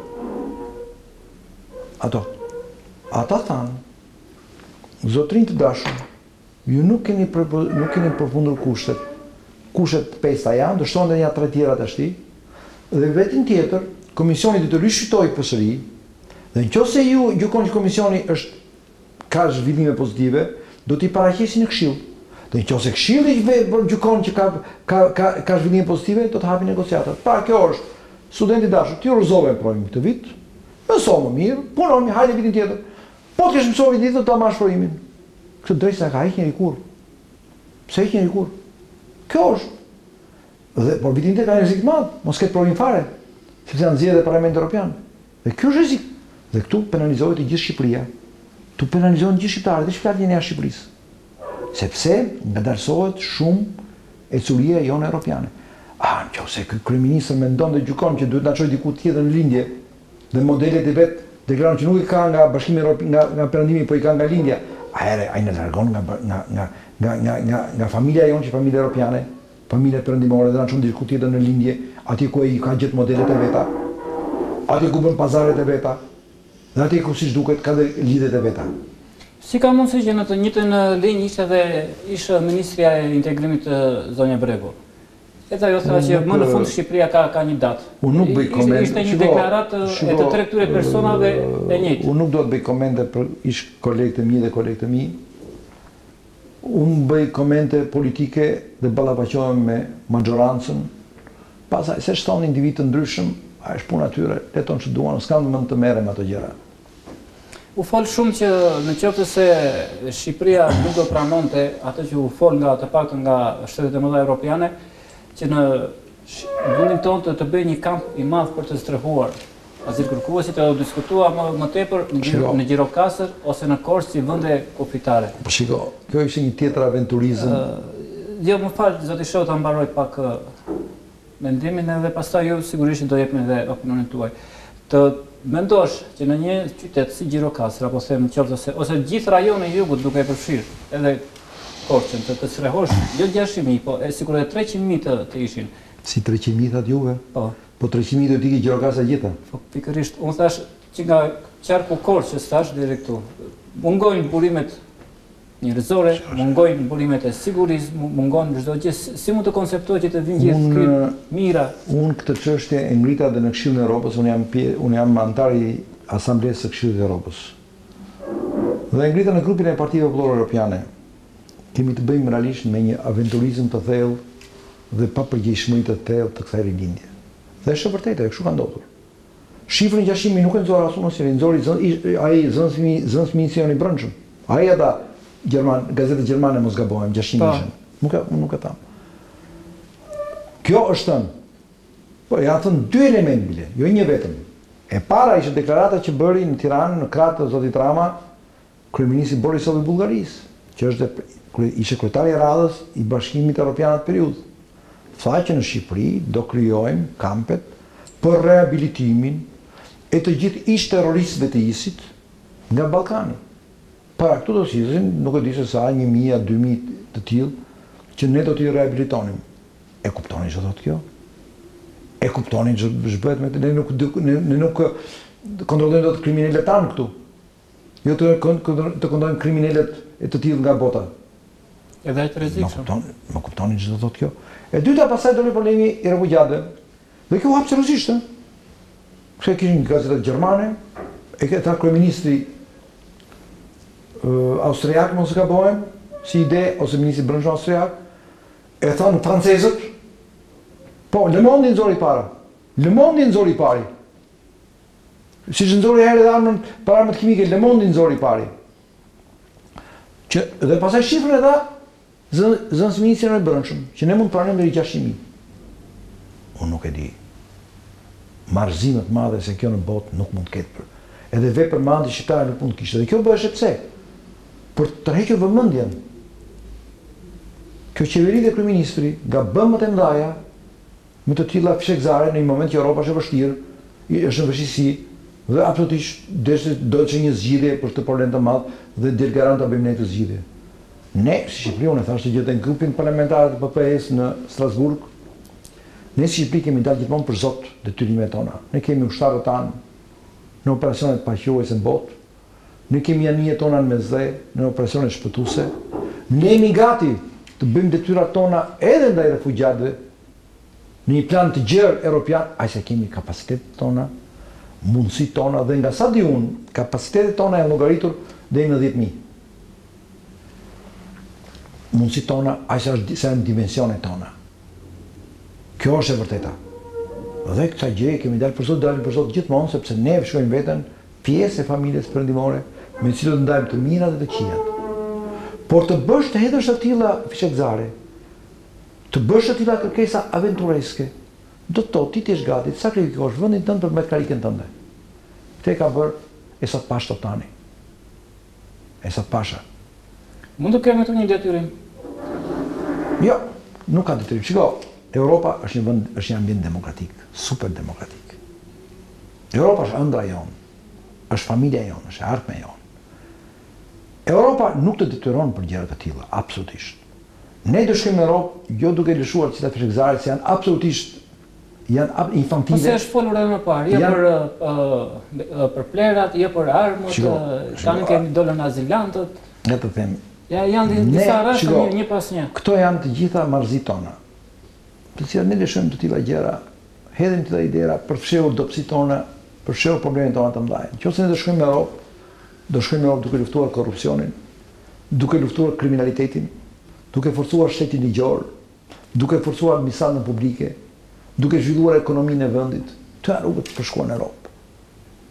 Ata thanë, zotrin të dashur, ju nuk keni përfundur kushtet. Kushtet 5 janë, dështon dhe një 3 tjera të ashti, dhe vetin tjetër, komisioni dhe të rishqytoj pësëri, dhe në qose ju gjukon që komisioni ka zhvillime pozitive, do t'i paraqesi në këshill. Dhe në qose këshilli gjukon që ka zhvillime pozitive, do të hapi negociatat. Pra, kjo është, studenti dashur, ti rrëzove në projimi këtë vit, mëso më mirë, punojmë, hajde vitin tjetër. Po të kesh mësoj vitin tjetër, do ta marrësh provimin. Këtë drejtë se ka heq njëri kur. Pse heq njëri kur? Kjo është. Dhe por vitin tjetër ka rrezik të madh, mos ketë provim fare, sepse janë zgjedhjet e Parlamentit Evropian. Dhe ky është rrezik. Dhe këtu penalizohet gjithë Shqipëria. Tu penalizohen gjithë shqiptarët, dhe shqiptarët janë jashtë Shqipërisë. Sepse ngadalsohet shumë e curia jonë europiane. Nëse ky kryeminist mendon dhe gjykon që duhet na çojë diku tjetër në lindje, dhe modelet e vet deklaron që nuk i ka nga Bashkimi Evropian, nga perëndimi, po i ka nga lindja, ai na largon nga familja jonë, që familja europiane, familja perëndimore, dhe na çon diku tjetër në lindje, aty ku ai ka gjetë modelet e veta, aty ku bën pazaret e veta, dhe aty ku siç duket ka dhe lidhet e veta. Si ka mundësi që në të njëjtën linjë ishte ministrja e integrimit zonja Bregu? Edhe ajo tha që më në fund Shqipëria ka një datë. Unë nuk bëj komente. Ishte një deklaratë e të tre këtyre personave e njëjtë. Unë nuk do të bëj komente për ish kolegët e mi dhe kolegët e mi. Unë bëj komente politike dhe ballafaqohem me maggiorancën. Pastaj se shton individ të ndryshëm, është puna tyre, leton që duan, s'kam më të merrem ato gjëra. U fol shumë që në qoftë se Shqipëria nuk do pranonte atë që u fol nga të paktën nga shtetet e mëdha evropiane, që në vendin tonë të bëjë një kamp i madh për të strehuar azilkërkuesit, do diskutua më tepër në Gjirokastër ose në Korçë si vende kufitare. Shiko, kjo ishte një tjetër aventurizëm. Jo, më fal, zoti Shoh, ta mbaroj pak mendimin edhe pastaj ju sigurisht do jepni edhe opinionin tuaj. Të mendosh që në një qytet si Gjirokastër, apo them qoftë ose gjithë rajoni i jugut duke e përfshirë edhe Korçën, të strehosh jo 600.000, po sigurisht 300.000 të ishin. Si 300.000 atë juve? Po. Po 300.000 do t'i Gjirokastra gjitha? Po pikërisht, unë thash që nga qarku Korçës thash deri këtu. Mungojnë burimet njerëzore, mungojnë burimet e sigurisë, mungon çdo gjë. Si mund të konceptohet që të vinë gjithë këto mira? Unë këtë çështje e ngrita edhe në Këshillin e Evropës, unë jam antar i Asamblesë së Këshillit të Evropës. Dhe e ngrita në grupin e Partive Popullore Europiane. Kemi të bëjmë realisht me një aventurizëm të thellë dhe pa përgjegjësi të thellë të kësaj rilindje. Dhe është e vërtetë, kështu ka ndodhur. Shifrën 600.000 nuk e nxorë asnjë si nxori ai zënës misioni i brendshëm. Ai ata gazetat gjermane mos gabojmë 600.000. Nuk e tham. Kjo është thënë. Po ja thënë dy elementë bile, jo një vetëm. E para ishte deklarata që bëri në Tiranë në krah të zotit Rama, kryeministri Borisov i Bullgarisë, që ishte kryetari i radhës i Bashkimit Evropian atë periudhë. Tha që në Shqipëri do krijojmë kampet për rehabilitimin e të gjithë ish terroristëve të ISIT nga Ballkani. Para këtu do sillen, nuk e di se sa 1.000 a 2.000 të tillë që ne do t'i rehabilitonim. E kuptoni çfarë thotë kjo? E kuptoni ç'është bëhet me ne nuk kontrollojmë dot kriminalët tanë këtu. Jo të kontrollojmë kriminalet e të tillë nga bota. Edhe ai të rrezikshëm. Më kuptoni ç'do thotë kjo? E dyta pastaj doli problemi i refugjatëve. Dhe kjo hap seriozisht. Kështu kishin gazetat gjermane, e këta kryeministri austriak mos e gabojmë, si ide ose ministri i brendshëm austriak, e thanë francezët, po Le Monde nxori para. Le Monde nxori pari. Siç nxori herë edhe armën para armët kimike, Le Monde nxori pari. Që dhe pastaj shifrën e dha zënës ministrin e brendshëm, që ne mund të pranojmë deri 600.000. Unë nuk e di. Marrëzime të madhe se kjo në botë nuk mund të ketë për. Edhe vepër më anti-shqiptare nuk mund të kishte. Dhe kjo bëhet pse? Për të tërhequr vëmendjen. Kjo qeveri dhe kryeministri nga bëmët e mëdha me të tilla fshekzare në një moment që Europa është e vështirë, është në vështirësi dhe absolutisht do të një zgjidhje për këtë problem të madh dhe del garant ta bëjmë ne këtë zgjidhje. Ne, si Shqipëri, unë thashë të gjithë në grupin parlamentar të PPS në Strasburg, ne si Shqipëri kemi dalë gjithmonë për zot detyrimet tona. Ne kemi ushtarët tanë në operacionet paqëruese në botë, ne kemi anijet tona në mesdhe, në operacionet shpëtuese. Ne jemi gati të bëjmë detyrat tona edhe ndaj refugjatëve në një plan të gjerë evropian, aqse kemi kapacitetet tona, mundësitë tona dhe nga sa di unë, kapacitetet tona janë llogaritur deri në 10.000. Mundësitë tona, aqse janë dimensionet tona. Kjo është e vërteta. Dhe këta gjë kemi dalë për zot gjithmonë, sepse ne shkojmë veten pjesë e familjes perëndimore, me cilët ndajmë të mirat dhe të këqijat. Por të bësh të hedhësh të tilla fshekzare, të bësh të tilla kërkesa aventureske, do të thotë ti je gati të sakrifikosh vendin tënd për me karikën tënde. Te ka bërë Esat Pasha tani. Esat Pasha. Mund të kemi këtu një detyrim? Jo, nuk ka detyrim. Shiko, Europa është një vend, është një ambient demokratik, super demokratik. Europa është ëndra jonë, është familja jonë, është ardhmja jonë. Europa nuk të detyron për gjëra të tilla, absolutisht. Ne do shkojmë në Europë jo duke lëshuar cilat fshekzare që janë absolutisht infantile. Po se është folur edhe më parë, jo për plerat, jo për armët, tani kemi dolën azilantët. Ne të them. Ja janë disa rrethë një pas një. Këto janë të gjitha marrëzit tona. Të cilat ne lëshojmë të tilla gjëra, hedhim të idera për fshehur dobësitë tona, për fshehur problemet tona të mëdha. Nëse ne do shkojmë në Europë, do shkojmë në Europë duke luftuar korrupsionin, duke luftuar kriminalitetin, duke forcuar shtetin ligjor, duke forcuar administratën publike, duke zhvilluar ekonominë e vendit. Këto janë rrugët për shkuar në Europë.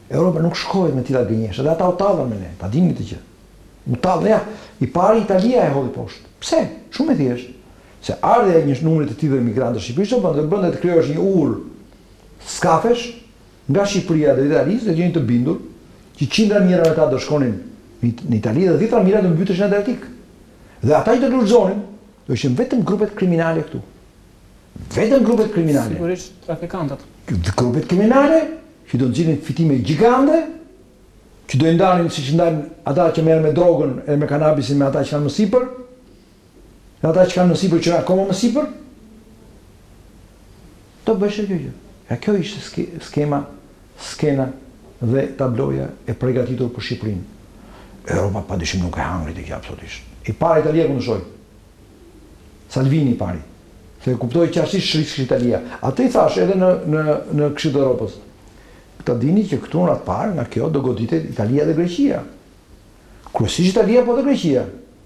Europa nuk shkohet me tilla gënjeshtër, dhe ata u tallën me ne, ta dini të gjë. U tallën, ja, i pari Italia e hodhi poshtë. Pse? Shumë e thjeshtë. Se ardhja e një numri të tillë emigrantë shqiptarë bën të krijosh një urë skafesh nga Shqipëria dhe Italisë, dhe jeni të bindur që qindra mijëra me ta do shkonin në Itali dhe dhjetra mijëra do mbyteshin në Adriatik. Dhe ata që do lulëzonin, do ishin vetëm grupet kriminale këtu. Vetëm grupet kriminale. Sigurisht trafikantët. Grupet kriminale që do nxjinin fitime gjigande, që do i ndalin siç ndalin ata që merren me drogën e me kanabisin me ata që kanë më sipër, dhe ata që kanë më sipër që janë akoma më sipër. Do bësh kjo gjë. Kjo ishte skena dhe tabloja e përgatitur për Shqipërinë. Europa padyshim nuk e hangri të kjo absolutisht. I pari Italia ku ndëshoj. Salvini i pari. Se kuptoi qartësisht rrezikun Italia. Atë i thash edhe në Këshillin e Evropës. Ta dini që këtu në atë parë nga kjo do goditet Italia dhe Greqia. Kryesisht Italia po dhe Greqia.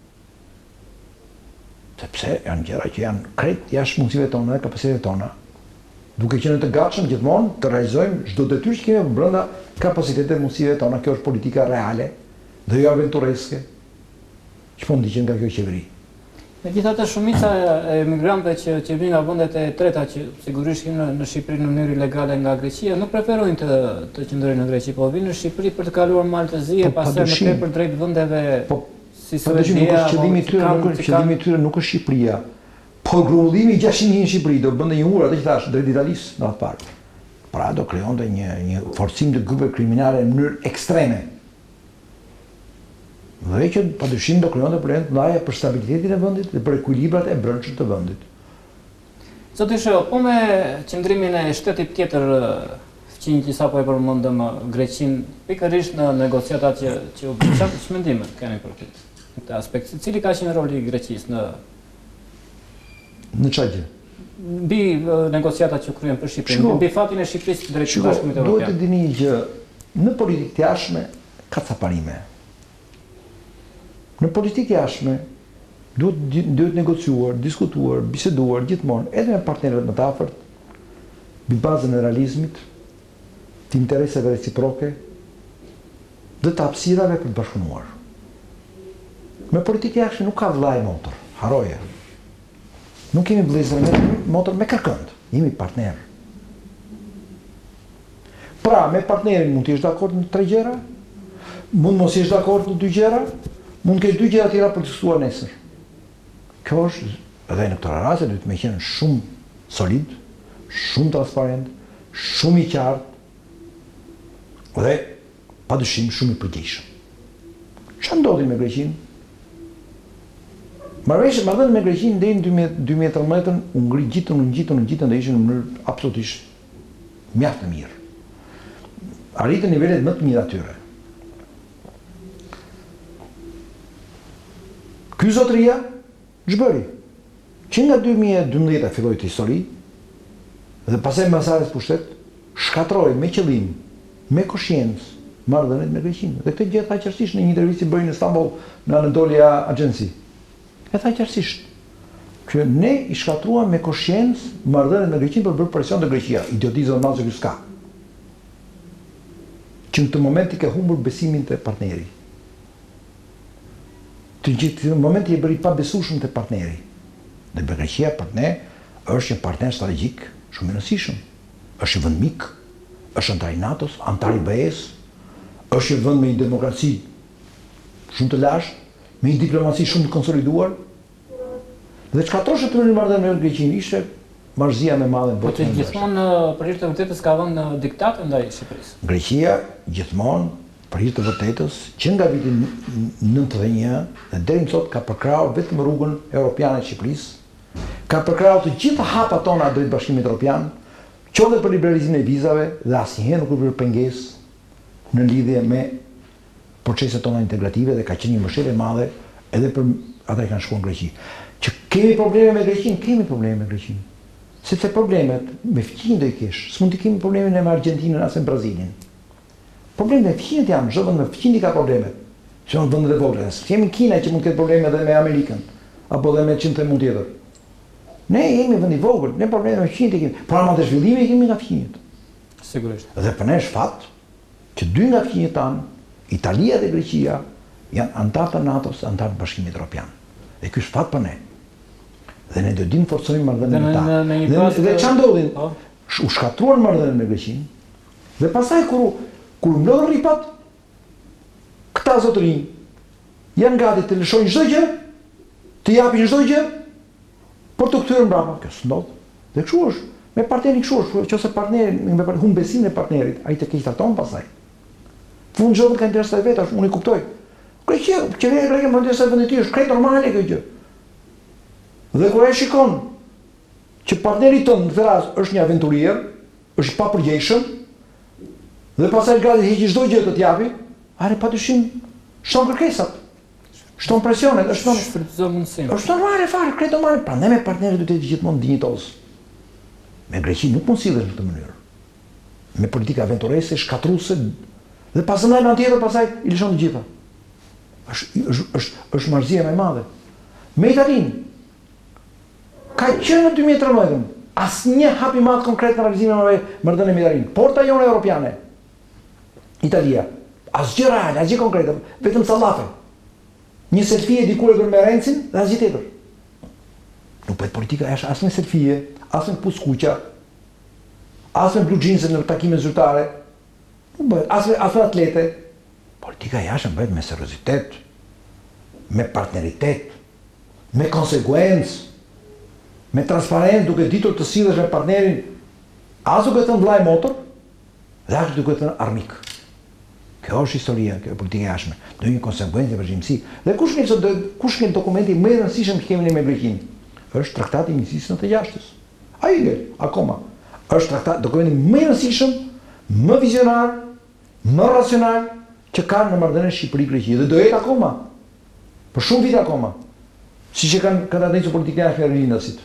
Sepse janë gjëra që janë krejt jashtë mundësive tona dhe kapacitetet tona. Duke qenë të gatshëm gjithmonë të realizojmë çdo detyrë që kemi brenda kapacitetet dhe mundësive tona, kjo është politika reale dhe jo aventureske që po ndiqen nga kjo qeveri. Megjithatë, shumica e emigrantëve që vinë nga vendet e treta që sigurisht hinë në Shqipëri në mënyrë ilegale nga Greqia, nuk preferojnë të qëndrojnë në Greqi, po vinë në Shqipëri për të kaluar Maltëzi e pastaj më tepër drejt vendeve si Suedia. Qëllimi i tyre nuk është Shqipëria. Po grumbullimi 600.000 në Shqipëri do bënte një urë, atë që thash, drejt Italisë në atë parë. Pra do krijonte një forcim të grupeve kriminale në mënyrë ekstreme. Dhe që padyshim do krijonte probleme të mëdha për stabilitetin e vendit dhe për ekuilibrat e brendshëm të vendit. Zoti Sheo, po me qëndrimin e shtetit tjetër fqinj që sapo e përmendëm Greqinë, pikërisht në negociatat që u bën, çfarë mendime keni për këtë aspekt? Cili ka qenë roli i Greqisë në çfarë gjë? Mbi negociatat që kryen për Shqipërinë, mbi fatin e Shqipërisë drejt Bashkimit Evropian. Duhet të dini që në politikë të jashtme ka caparime. Në politikë jashtme duhet negociuar, diskutuar, biseduar gjithmonë edhe me partnerët më të afërt, mbi bazën e realizmit, të interesave reciproke dhe të hapësirave për të bashkëpunuar. Me politikë jashtme nuk ka vllai motër, haroje. Nuk kemi vëllezër motër me kërkënd, jemi partner. Pra, me partnerin mund të jesh dakord në 3 gjëra, mund mos jesh dakord në 2 gjëra, mund të kesh 2 gjëra tjera për të diskutuar nesër. Kjo është, edhe në këtë rast, duhet të qenë shumë solid, shumë transparent, shumë i qartë dhe padyshim shumë i përgjegjshëm. Çfarë ndodhi me Greqinë? Marrëdhënia me Greqinë deri në 2013 u ngjitën dhe ishin në mënyrë absolutisht mjaft të mirë. Arritën nivelet më të mira atyre. Ky zotëria ç'bëri? Që nga 2012 filloi të histori dhe pastaj mbasarës pushtet shkatroi me qëllim, me koshiencë marrëdhëniet me Greqinë. Dhe këtë gjë tha qartësisht në një intervistë që bëri në Istanbul në Anatolia Agency. E tha qartësisht që ne i shkatruam me koshiencë marrëdhëniet me Greqinë për bërë presion te Greqia, idiotizëm të madh që s'ka. Që në këtë moment i ke humbur besimin te partneri. Në moment i e bëri pa besueshëm te partneri. Dhe Greqia partner është një partner strategjik shumë i rëndësishëm. Është një vend mik, është antar i NATO-s, antar i BE-s, është një vend me një demokraci shumë të lashtë, me një diplomaci shumë të konsoliduar. Dhe çka troshte të marrëdhënie me Greqinë ishte marrëzia me madhe botë. Po që gjithmonë për hir të vërtetës ka vënë diktate ndaj Shqipërisë. Greqia gjithmonë për hir të vërtetës që nga viti 91 dhe deri më sot ka përkrahur vetëm rrugën europiane të Shqipërisë. Ka përkrahur të gjitha hapat tona drejt Bashkimit Evropian, qoftë për liberalizimin e vizave dhe asnjëherë nuk u bë pengesë në lidhje me proceset tona integrative dhe ka qenë një mbështetje e madhe edhe për ata që kanë shkuar në Greqi. Që kemi probleme me Greqinë, kemi probleme me Greqinë. Sepse problemet me fqinjë do i kesh, s'mund të kemi probleme me Argjentinën as me Brazilin. Problemet me fqinjët janë, çdo vend me fqinjë ka probleme. Që janë vendet e vogla. Kemi Kina që mund të ketë probleme edhe me Amerikën, apo edhe me çimtë mund tjetër. Ne jemi vend i vogël, ne probleme me fqinjët kemi. Por ama të zhvillimi kemi nga fqinjët. Sigurisht. Dhe për ne është fat që dy nga fqinjët tanë, Italia dhe Greqia, janë antarë të NATO-s, antarë të Bashkimit Evropian. Dhe ky është fat për ne. Dhe ne do dim forcojmë marrëdhënien me ta. Dhe ç'a ndodhin? U shkatruan marrëdhënien me Greqinë. Dhe pastaj kur mblodhen ripat, këta zotërinj janë gati të lëshojnë çdo gjë, të japin çdo gjë për të kthyer mbrapa. Kjo s'ndodh. Dhe kështu është. Me partnerin kështu është, nëse partneri humb besimin e partnerit, ai të keq trajton pastaj. Fund gjë ka interesat e veta, unë e kuptoj. Greqia, qeveria greke më interesat e vendit të tij, është krejt normale kjo gjë. Dhe kur ai shikon që partneri tënd në këtë rast është një aventurier, është pa përgjegjshëm, dhe pastaj gati heqë çdo gjë të t'japi, are padyshim shton kërkesat. Shton presionet, është shfrytëzon mundësinë. Është normale fare, krejt normale. Prandaj me partnerët duhet të jetë gjithmonë dinjitoz. Me Greqinë nuk mund sillesh në këtë mënyrë. Me politika aventurese, shkatruese, dhe pastaj në tjetër pastaj i lëshon të gjitha. Është marrëzia më e madhe. Me Italinë ka qenë në 2013 asnjë hap i madh konkret në realizimin e marrëdhënieve me Italinë. Porta jone europiane. Italia. Asgjë reale, asgjë konkrete, vetëm sallafe. Një selfie diku e bën me Rencin dhe asgjë tjetër. Nuk bëhet politika jashtë as me selfie, as me puskuqa, as me blue jeans në takime zyrtare. Nuk bëhet as me atlete. Politika jashtë bëhet me seriozitet, me partneritet, me konsekuencë, me transparencë, duke ditur të sillesh me partnerin, as duke thënë vllai motor, dhe as duke thënë armik. Kjo është historia, kjo është politika jashtme. Do një konsekuencë e vazhdimsi. Dhe kush ngel dokumenti më i rëndësishëm që kemi ne me Greqinë? Është traktati i njësisë në të jashtës. Ai ngel, akoma. Është dokumenti më i rëndësishëm, më vizionar, më racional që ka në marrëdhënien Shqipëri-Greqi dhe do jetë akoma. Për shumë vite akoma. Siç e kanë tendencë politikë jashtë rindasit.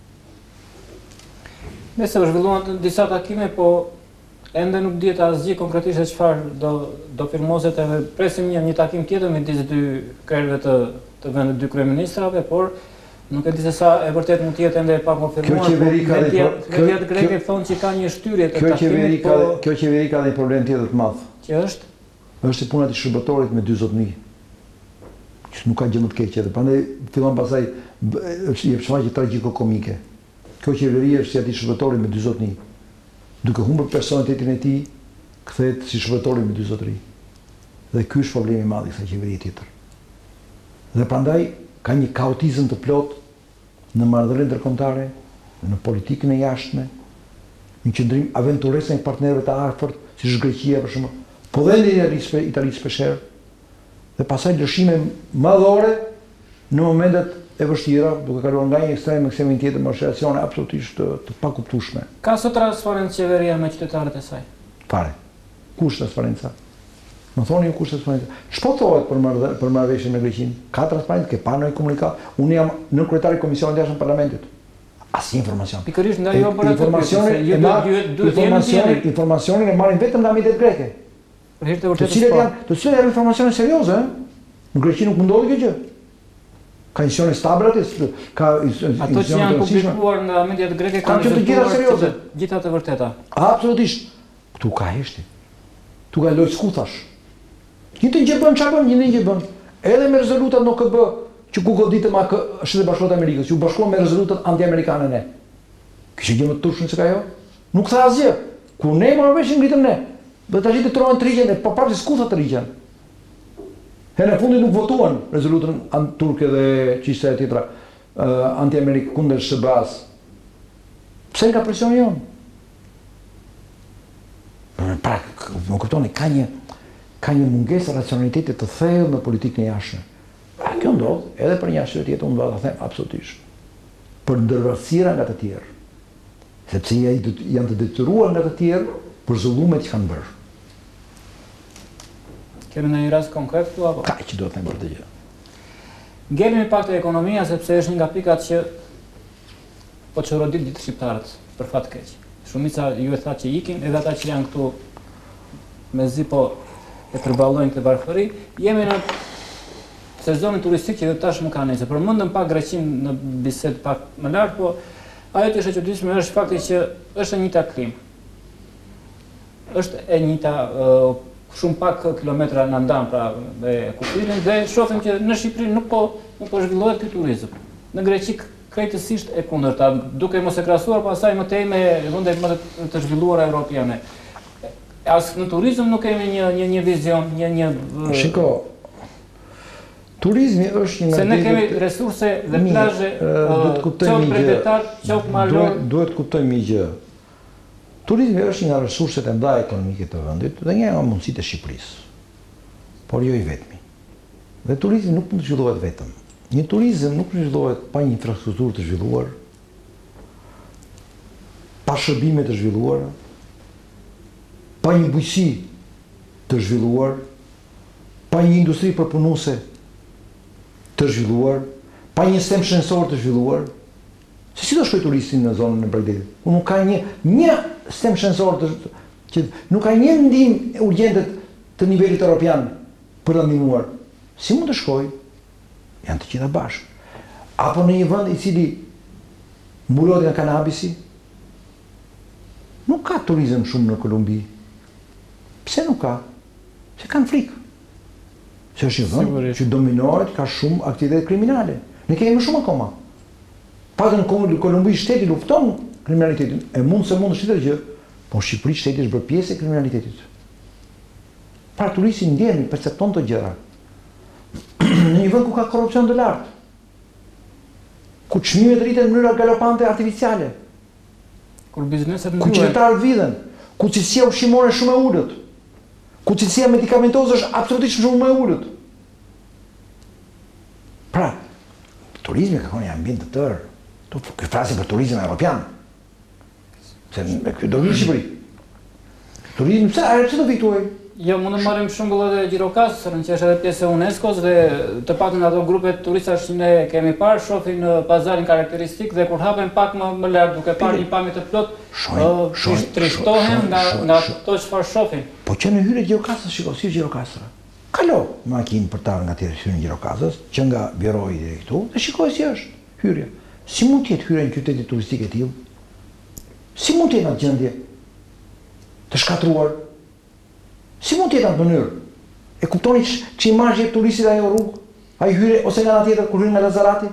Nëse u zhvilluan disa takime, po ende nuk dihet asgjë konkretisht se çfarë do firmoset, edhe presim një takim tjetër midis dy krerëve të vendit, dy kryeministrave, por nuk e di se sa e vërtet mund të jetë ende pa konfirmuar. Mediat greke thonë që ka një shtyrje të takimit, kjo qeveri ka një problem tjetër të madh. Që është? Është puna e shërbëtorit me dy zotëni. Që nuk ka gjë më të keqe, prandaj fillon pastaj është shfaqje tragjiko-komike. Kjo qeveri është si aty shërbëtori me dy zotëni. Duke humbur personalitetin e tij, kthehet si shërbëtori me dy zotëri. Dhe ky është problemi i madh i kësaj qeverie tjetër. Dhe prandaj ka një kaotizëm të plot në marrëdhëniet ndërkombëtare, në politikën e jashtme, një qëndrim aventurese me partnerëve të afërt, siç është Greqia për shembull, po dhe në Itali shpeshherë, dhe pastaj lëshime madhore në momentet e vështira, duke kaluar nga një ekstrem në ekstremin tjetër me relacione absolutisht të pakuptueshme. Ka sot transparencë qeveria me qytetarët e saj? Fare. Ku është transparenca? Më thoni ju ku është transparenca? Ç'po thuhet për marrëveshjen me Greqinë? Ka transparencë, ke parë ndonjë komunikat? Unë jam në kryetari i komisionit jashtë parlamentit. Asnjë informacion. Pikërisht nga jo bëra informacionin e marrin vetëm nga mediat greke. Për hir të vërtetë. Të cilat janë informacione serioze, Në Greqi nuk mundohet kjo gjë. Ka institucione stabile, ka ato që janë publikuar nga mediat greke kanë të gjitha serioze, gjitha të vërteta. Absolutisht. Ktu ka heshti. Tu ka lojë skutash. Një gjë bën çfarë bën, një gjë bën. Edhe me rezolutat në OKB, që ku goditëm Shtetet Bashkuara të Amerikës, që u bashkuan me rezolutat anti-amerikane ne. Kishte gjë më të turshme se ka jo? Nuk tha asgjë. Kur ne më vesh ngritëm ne. Do tash të trohen të rigjen, po prapë skuta të rigjen. Në fundit nuk votuan rezolutën turke dhe çështja e tjetra anti-amerikë kundër SBA-s. Pse nga presioni jon? Pra, më kuptoni, ka një mungesë racionaliteti të thellë në politikën e jashtme. Kjo ndodh edhe për një arsye tjetër, unë do ta them absolutisht. Për ndërvarësira nga të tjerë. Sepse janë të detyruar nga të tjerë për zullumet që kanë bërë. Kemi në një rast konkret këtu apo? Ka që do të them për të gjë. Ngelemi pak te ekonomia sepse është një nga pikat që po çorodit ditë shqiptarët për fat keq. Shumica ju e tha që ikin, edhe ata që janë këtu mezi po e përballojnë këtë varfëri. Jemi në sezonin turistik që tash më kanë nisë. Përmendëm pak Greqinë në bisedë pak më lart, po ajo që është e çuditshme është fakti që është e njëjta klimë. Është e njëjta shumë pak kilometra në ndan pra me kufirin dhe shohim që në Shqipëri nuk po zhvillohet ky turizëm. Në Greqi krejtësisht e kundërta, duke mos e krahasuar pasaj më tej me vende më të zhvilluara evropiane. As në turizëm nuk kemi një vizion, një Shiko, turizmi është një se ne kemi resurse dhe plazhe qoftë prej detar, qoftë malor. Duhet kuptojmë një gjë. Turizmi është një nga resurset e mëdha ekonomike të vendit dhe një nga mundësitë e Shqipërisë. Por jo i vetmi. Dhe turizmi nuk mund të zhvillohet vetëm. Një turizëm nuk zhvillohet pa një infrastrukturë të zhvilluar, pa shërbime të zhvilluara, pa një bujqësi të zhvilluar, pa një industri përpunuese të zhvilluar, pa një sistem shëndetësor të zhvilluar. Se si do shkoj turistin në zonën e Bregdetit? Unë nuk ka një sistem shëndetësor që nuk ka një ndihmë urgjente të nivelit evropian për ta ndihmuar. Si mund të shkoj? Janë të gjitha bashkë. Apo në një vend i cili mbulohet nga kanabisi? Nuk ka turizëm shumë në Kolumbi. Pse nuk ka? Se kanë frikë. Se është një vend që dominohet, ka shumë aktivitet kriminale. Ne kemi më shumë akoma. Patën në Kolumbi shteti lufton kriminalitetin. E mund të shqitet gjë, po në Shqipëri shteti është bërë pjesë e kriminalitetit. Pra turisti ndjen, percepton të gjëra. Në një vend ku ka korrupsion të lartë, ku çmimet rriten në mënyra galopante artificiale, kur bizneset ku qytetarët viden, ku cilësia ushqimore shumë e ulët, ku cilësia medikamentoze është absolutisht shumë e ulët. Pra, turizmi ka një ambient të tërë. Këtë frasin për turizm evropian. Se do vi në Shqipëri. Turizm, pse do vi tuaj? Jo, mund të marrim shembull edhe Gjirokastër, që është edhe pjesë e UNESCO-s dhe të paktën ato grupe turistash që ne kemi parë shohin pazarin karakteristik dhe kur hapen pak më lart duke parë një pamje të plot, trishtohen nga ato çfarë shohin. Po që në hyrje Gjirokastër, shiko, si Gjirokastra. Kalo makinë për ta nga tjerë hyrën Gjirokastës, që nga Bjeroi deri këtu, dhe shikoj si është hyrja. Si mund të jetë hyrja në qytetit turistik e tillë? Si mund të jetë atë gjendje të shkatruar? Si mund të jetë atë mënyrë? E kuptoni që imazh jep turistit ajo rrugë, ai hyrje ose nga ana tjetër kur hyn nga Lazarati?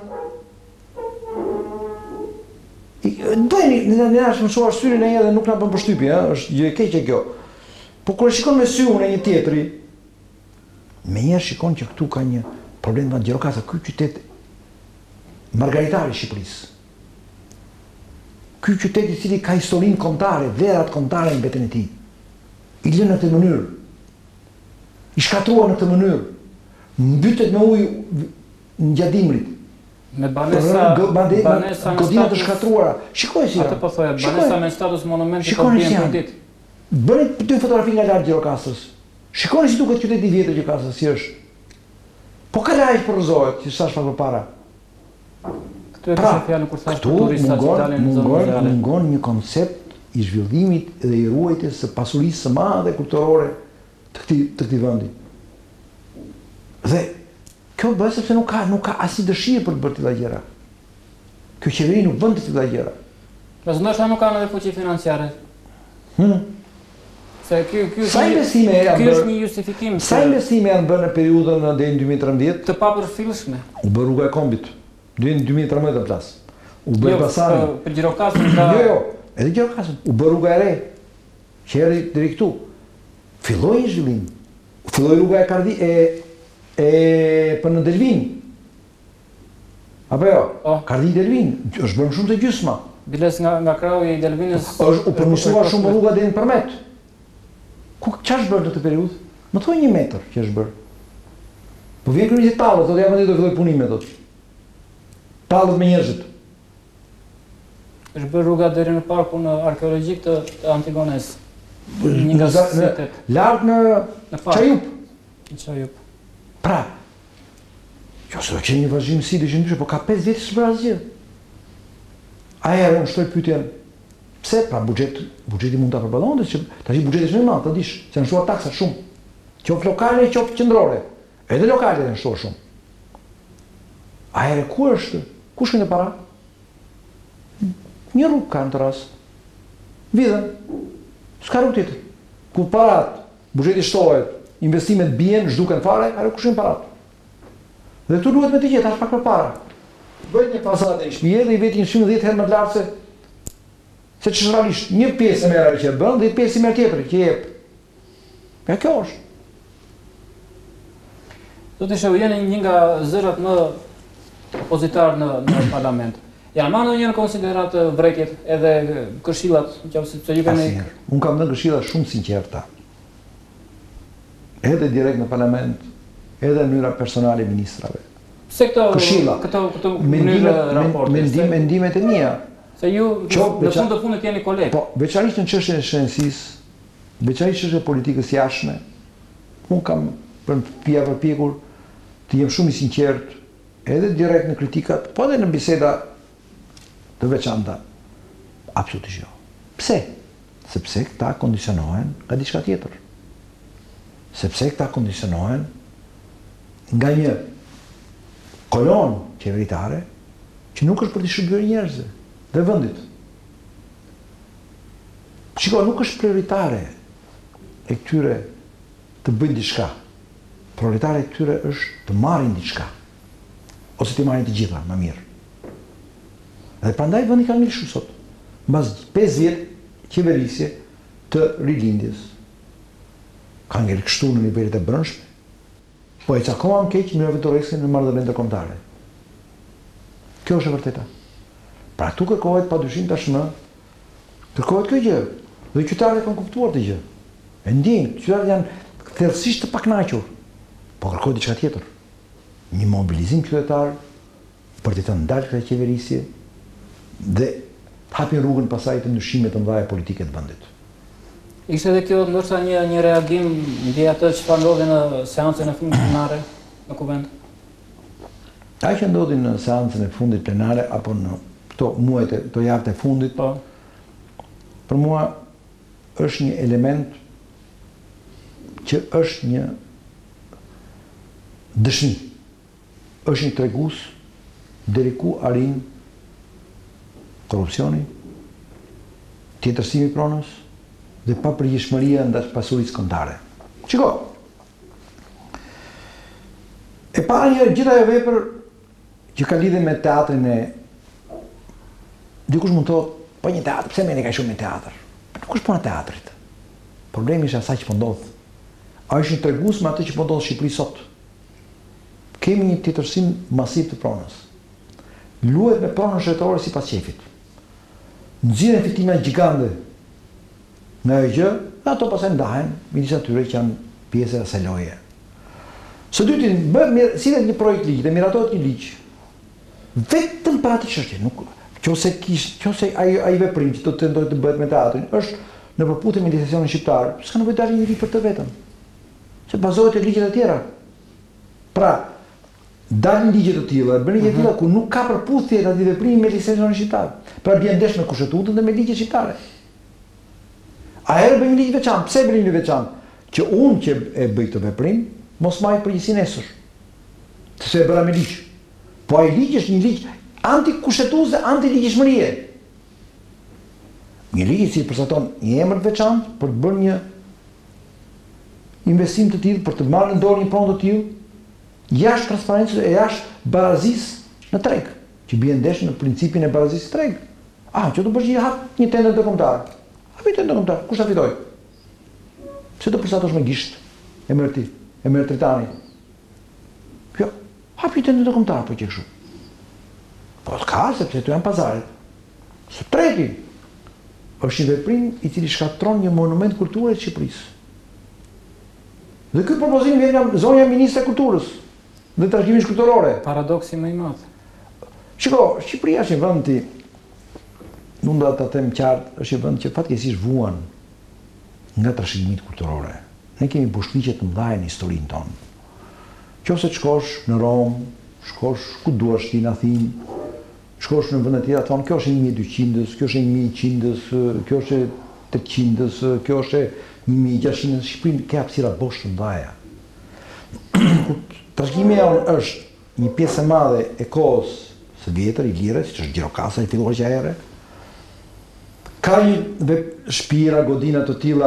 Ne është mësuar syrin e një dhe nuk na bën përshtypje, është gjë e keqe kjo. Po kur e shikon me sy unë një tjetri, menjëherë shikon që këtu ka një problem me Gjirokastra, ky qytet margaritar i Shqipërisë. Ky qytet i cili ka historinë kombëtare, vlerat kombëtare në veten e tij. I lënë në këtë mënyrë. I shkatruar në këtë mënyrë. Mbytet me ujë në gjatë dimrit. Me banesa godina të shkatruara. Shikoj si. Atë po thoya, banesa me status monumenti po bën për ditë. Bëni dy fotografi nga lart Gjirokastrës. Shikoni si duket qyteti i vjetër Gjirokastra, si është. Po ka lajë porrozohet, që sa shfaq përpara. Këtu e kishte fjalën kur thash për turistat që dalin në zonën muzeale. Mungon një koncept i zhvillimit dhe i ruajtjes së pasurisë së madhe kulturore të këtij vendi. Dhe kjo bëhet sepse nuk ka asnjë dëshirë për të bërë këto gjëra. Kjo qeveri nuk bën të këto gjëra. Pra ndoshta nuk kanë edhe fuqi financiare. Se ky është një justifikim. Sa investime janë bërë në periudhën deri në 2013? Të papërfillshme. U bë rruga e Kombit. Deri në 2013 në plas. U bë pasani. Për Gjirokastrën ka. Jo, edhe Gjirokastrën. U bë rruga e re. Që erdhi deri këtu. Filloi zhvillim. Filloi rruga e për në Delvin. Apo jo? Kardi Delvin është bërë shumë të gjysma. Biles nga krahu i Delvinës. U përmirësua shumë rruga deri në Përmet. Ç'është bërë në këtë periudhë? Më thuaj 1 metër që është bërë. Po vjen kryeministri Tallët, thotë jam do filloj punime thotë. Tallët me njerëzit. Është bërë rruga deri në parkun arkeologjik të Antigones. Një nga sitetet. Lart në Çajup. Në Çajup. Pra, kjo s'do që një vazhdimsi dhe që ndryshe, po ka 5 vjetë s'bërë asgjë. Aherë unë shtoj pyetjen, pse? Pra buxheti mund ta përballonte, që tash buxheti është më i madh, ta dish, se janë shtuar taksa shumë. Qoftë lokale, qoftë qendrore. Edhe lokale janë shtuar shumë. Aherë ku është? Ku shkon e para? Një rrugë ka në të rast. Vidhen. S'ka rrugë tjetër. Ku parat buxheti shtohet, investimet bien, zhduken fare, ajo kushin parat. Dhe tu duhet me të gjithë, as pak për para. Bëjt një fasadë në shtëpi dhe i veti 10 herë më të lartë se ç'realisht një pjesë merr ajo që e bën dhe një pjesë merr tjetër që jep. Ja kjo është. Zotë Shehu, jeni një nga zërat më opozitar në parlament. Janë marrë ndonjëherë në konsiderat vrekjet edhe këshillat, nëse ju keni. Unë kam dhënë këshilla shumë sinqerta. Edhe direkt në parlament, edhe në mënyra personale ministrave. Pse këto mënyrë raporti? Mendimet e mia. Se ju në fund të fundit jeni kolegë. Po, veçanërisht në çështjen e shëndetësisë, veçanërisht çështjen e politikës jashtme, unë kam përpjekur të jem shumë i sinqert, edhe direkt në kritikat, po edhe në biseda të veçanta. Absolutisht jo. Pse? Sepse këta kondicionohen nga diçka tjetër. Sepse këta kondicionohen nga një kolon qeveritare që nuk është për të shërbyer njerëzve dhe vendit. Shiko, nuk është prioritare e këtyre të bëjnë diçka. Prioritare e këtyre është të marrin diçka. Ose të marrin të gjitha, më mirë. Dhe prandaj vendi ka ngritur sot. Mbas 5 vjet qeverisje të rilindjes. Ka ngritur kështu në nivelet e brendshme. Po e akoma më keq në vetoresin në marrëdhënie ndërkombëtare. Kjo është e vërteta. Pra këtu kërkohet padyshim tashmë, kërkohet kjo gjë. Dhe qytetarët kanë kuptuar të gjë. E ndjejnë, qytetarët janë thellësisht të pakënaqur. Po kërkohet diçka tjetër. Një mobilizim qytetar për të ndalë këtë qeverisje dhe hapin rrugën pasaj të ndryshimeve të mëdha politike të vendit. Ishte edhe kjo ndoshta një reagim mbi atë çfarë ndodhi në seancën e fundit plenare në Kuvend? Ajo që ndodhi në seancën e fundit plenare apo në këto muajt e këto javët e fundit, po, për mua është një element që është një dëshmi, është një tregues deri ku arrin korrupsioni, tjetërsimi i pronës dhe papërgjithshmëria ndaj pasurisë kombëtare. Shiko. E para një gjithë ajo vepër që ka lidhje me teatrin e dikush mund të thotë, po një teatr, pse merrni kaq shumë në teatr? Nuk është puna e teatrit. Problemi është asaj që po ndodh. Ai është një tregues me atë që po ndodh në Shqipëri sot. Kemi një tjetërsim masiv të pronës. Luhet me pronën shtetërore sipas qefit. Nxirren fitima gjigande në ajo gjë, dhe ato pastaj ndahen midis atyre që janë pjesë e asaj loje. Së dyti, sillet një projekt ligj dhe miratohet një ligj. Vetëm për atë çështje, nuk qose ai veprim që do të tentojë të bëhet me teatrin, është në përputhje me legislacionin shqiptar, s'ka nevojë të dalë njëri për të vetëm. Se bazohet te ligjet e tjera. Pra, dalin ligje të tilla, bën ligje të tilla ku nuk ka përputhje aty veprimi me legislacionin shqiptar. Pra bie ndesh me kushtetutën dhe me ligjet shqiptare. A herë bëjmë ligj veçantë, pse bëjmë ligj veçantë? Që unë që e bëj këtë veprim, mos marr përgjegjësinë nesër. Se e bëra me ligj. Po ai ligj është një ligj antikushtetues dhe antiligjshmërie. Një ligj që përshtaton një emër të veçantë për të bërë një investim të tillë, për të marrë në dorë një pronë të tillë, jashtë transparencës e jashtë barazisë në treg, që bie ndesh në principin e barazisë së treg. Që do bësh një tender ndërkombëtar. Hapi tender ndërkombëtar, kush ta fitoj? Pse do përshtatosh me gisht? E merr Tritani. Jo, hapi tender ndërkombëtar po që kështu. Po ka, sepse tu janë pazaret. Së treti, është një veprim i cili shkatron një monument kulture të Shqipërisë. Dhe ky propozim vjen nga zonja e Ministrisë së Kulturës dhe Trashëgimish Kulturore. Paradoksi më i madh. Shiko, Shqipëria është një vend nuk do ta them qartë, është një vend që fatkeqësisht vuan nga trashëgimit kulturore. Ne kemi bushliqe të mëdha në historinë tonë. Qofse të shkosh në Rom, shkosh ku duash ti në Athinë, shkosh në vende të tjera, thonë kjo është 1200-s, kjo është 1100-s, kjo është 800-s, kjo është 1600-s, Shqipërinë ka hapësira bosh të mëdha. Trashëgimi është një pjesë e madhe e kohës së vjetër, i lirë, siç është Gjirokasa, i filluar që herë. Ka një shpira, godina të tilla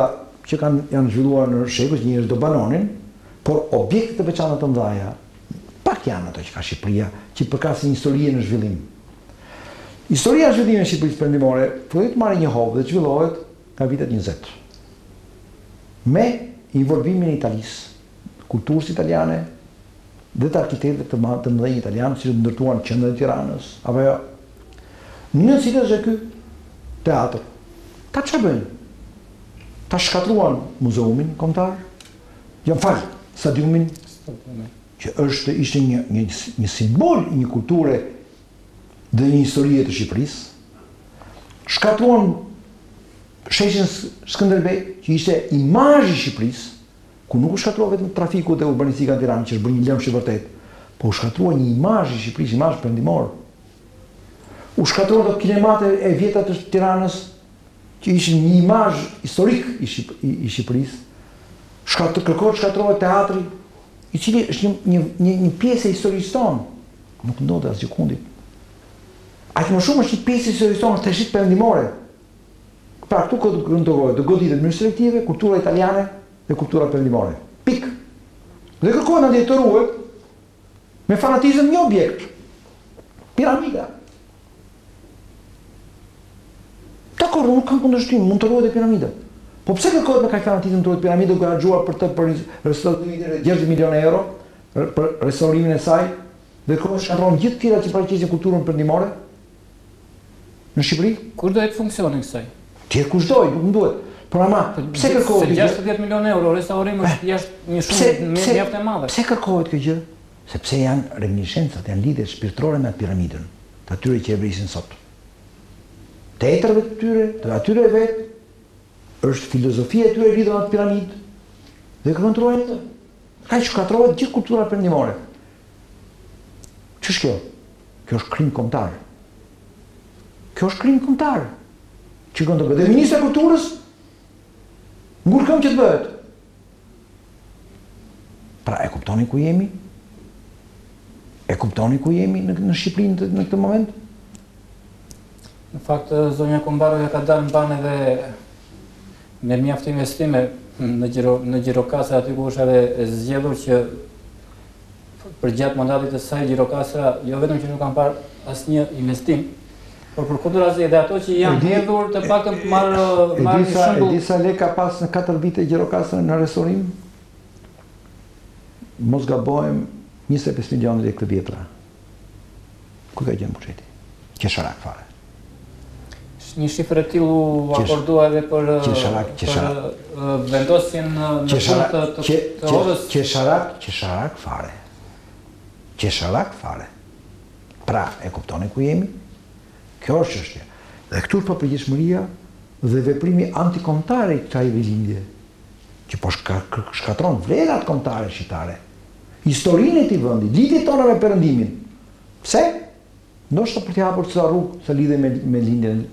që janë zhvilluar në shekuj, që njërës do banonin, por objekte të veçanta të mdhaja, pak janë ato që ka Shqipëria, që përkasin historie në zhvillim. Historia e zhvillimit në Shqipërisë Perëndimore filloi të marrë një hovë dhe zhvillohet nga vitet 20. Me involvimin e Italisë, kulturës italiane dhe të arkitektëve të mëdhenj italianë, që ndërtuan qendrën e Tiranës, apo jo. Në cilës është ky teatr. Ta çfarë bëjnë? Ta shkatruan muzeumin kombëtar, stadiumin, që ishte një simbol i një kulture dhe një historie të Shqipërisë. Shkatruan sheshin Skënderbej, që ishte imazhi i Shqipërisë, ku nuk u shkatrua vetëm trafiku dhe urbanistika në Tiranë, që është bërë një lëmshë i vërtet, po u shkatrua një imazh i Shqipërisë, imazh perëndimor. U shkatrua ato kinemate e vjetra të Tiranës, që ishin një imazh historik i Shqipërisë. Kërkohet shkatrohet teatri, i cili është një pjesë e historisë tonë. Nuk ndodhe asgjë kundit. Aq më shumë është një pjesë e historisë tonë, është trashëgimi perëndimore. Pra këtu do goditet mënyrë selektive kultura italiane dhe kultura perëndimore. Pik. Dhe kërkohet ndaj të ruhet me fanatizëm një objekt. Piramida. Dakor, nuk kam kundërshtim, mund të ruhet e piramida. Po pse kërkohet me kaq fanatizëm të ruhet piramida duke harxuar për restaurimin e 60 milionë euro për restaurimin e saj, dhe kërkohet shkatron gjithë tjera që paraqesin kulturën perëndimore në Shqipëri? Kush do të funksioni kësaj? Tjetër kush do, nuk duhet. Por ama, pse kërkohet kjo? 60 milionë euro restaurim është jashtë një shumë mjaft e madhe. Pse kërkohet kjo gjë? Sepse janë reminiscencat, janë lidhje shpirtërore me piramidën, të atyre që e vrisin sot. Teatrëve të tyre, të atyre vetë, është filozofia e tyre lidhur me atë piramidë dhe kontrollojnë atë. Ka shkatrohet gjithë kultura perëndimore. Ç'është kjo? Kjo është krim kombëtar. Kjo është krim kombëtar. Çikon të bëhet. Dhe ministri i kulturës ngul këmbë që të bëhet. Pra e kuptoni ku jemi? E kuptoni ku jemi në Shqipëri në këtë moment? Në fakt, zonja Kombaroja ka dalë në banë edhe me mjaft investime në Gjirokastra, aty ku është edhe zgjedhur që për gjatë mandatit të saj Gjirokastra jo vetëm që nuk kanë parë asnjë investim, por përkundërzi edhe ato që janë hedhur të paktën marrë një shembull. E di sa lekë ka pas në 4 vite Gjirokastra në restaurim? Mos gabohem 25 milionë lekë të vjetra. Ku ka qenë buxheti? Qesharak fare. Një shifër e tillë u akordua edhe për vendosjen në fund të orës. Qesharak fare. Qesharak fare. Pra, e kuptoni ku jemi? Kjo është çështja. Dhe këtu është përgjegjësia dhe veprimi antikombëtar i kësaj vendlindje, që po shkatron vlerat kombëtare shqiptare, historinë e këtij vendi, lidhjet tona me perëndimin. Pse? Ndoshta për të hapur ca rrugë sa lidhe me lindjen.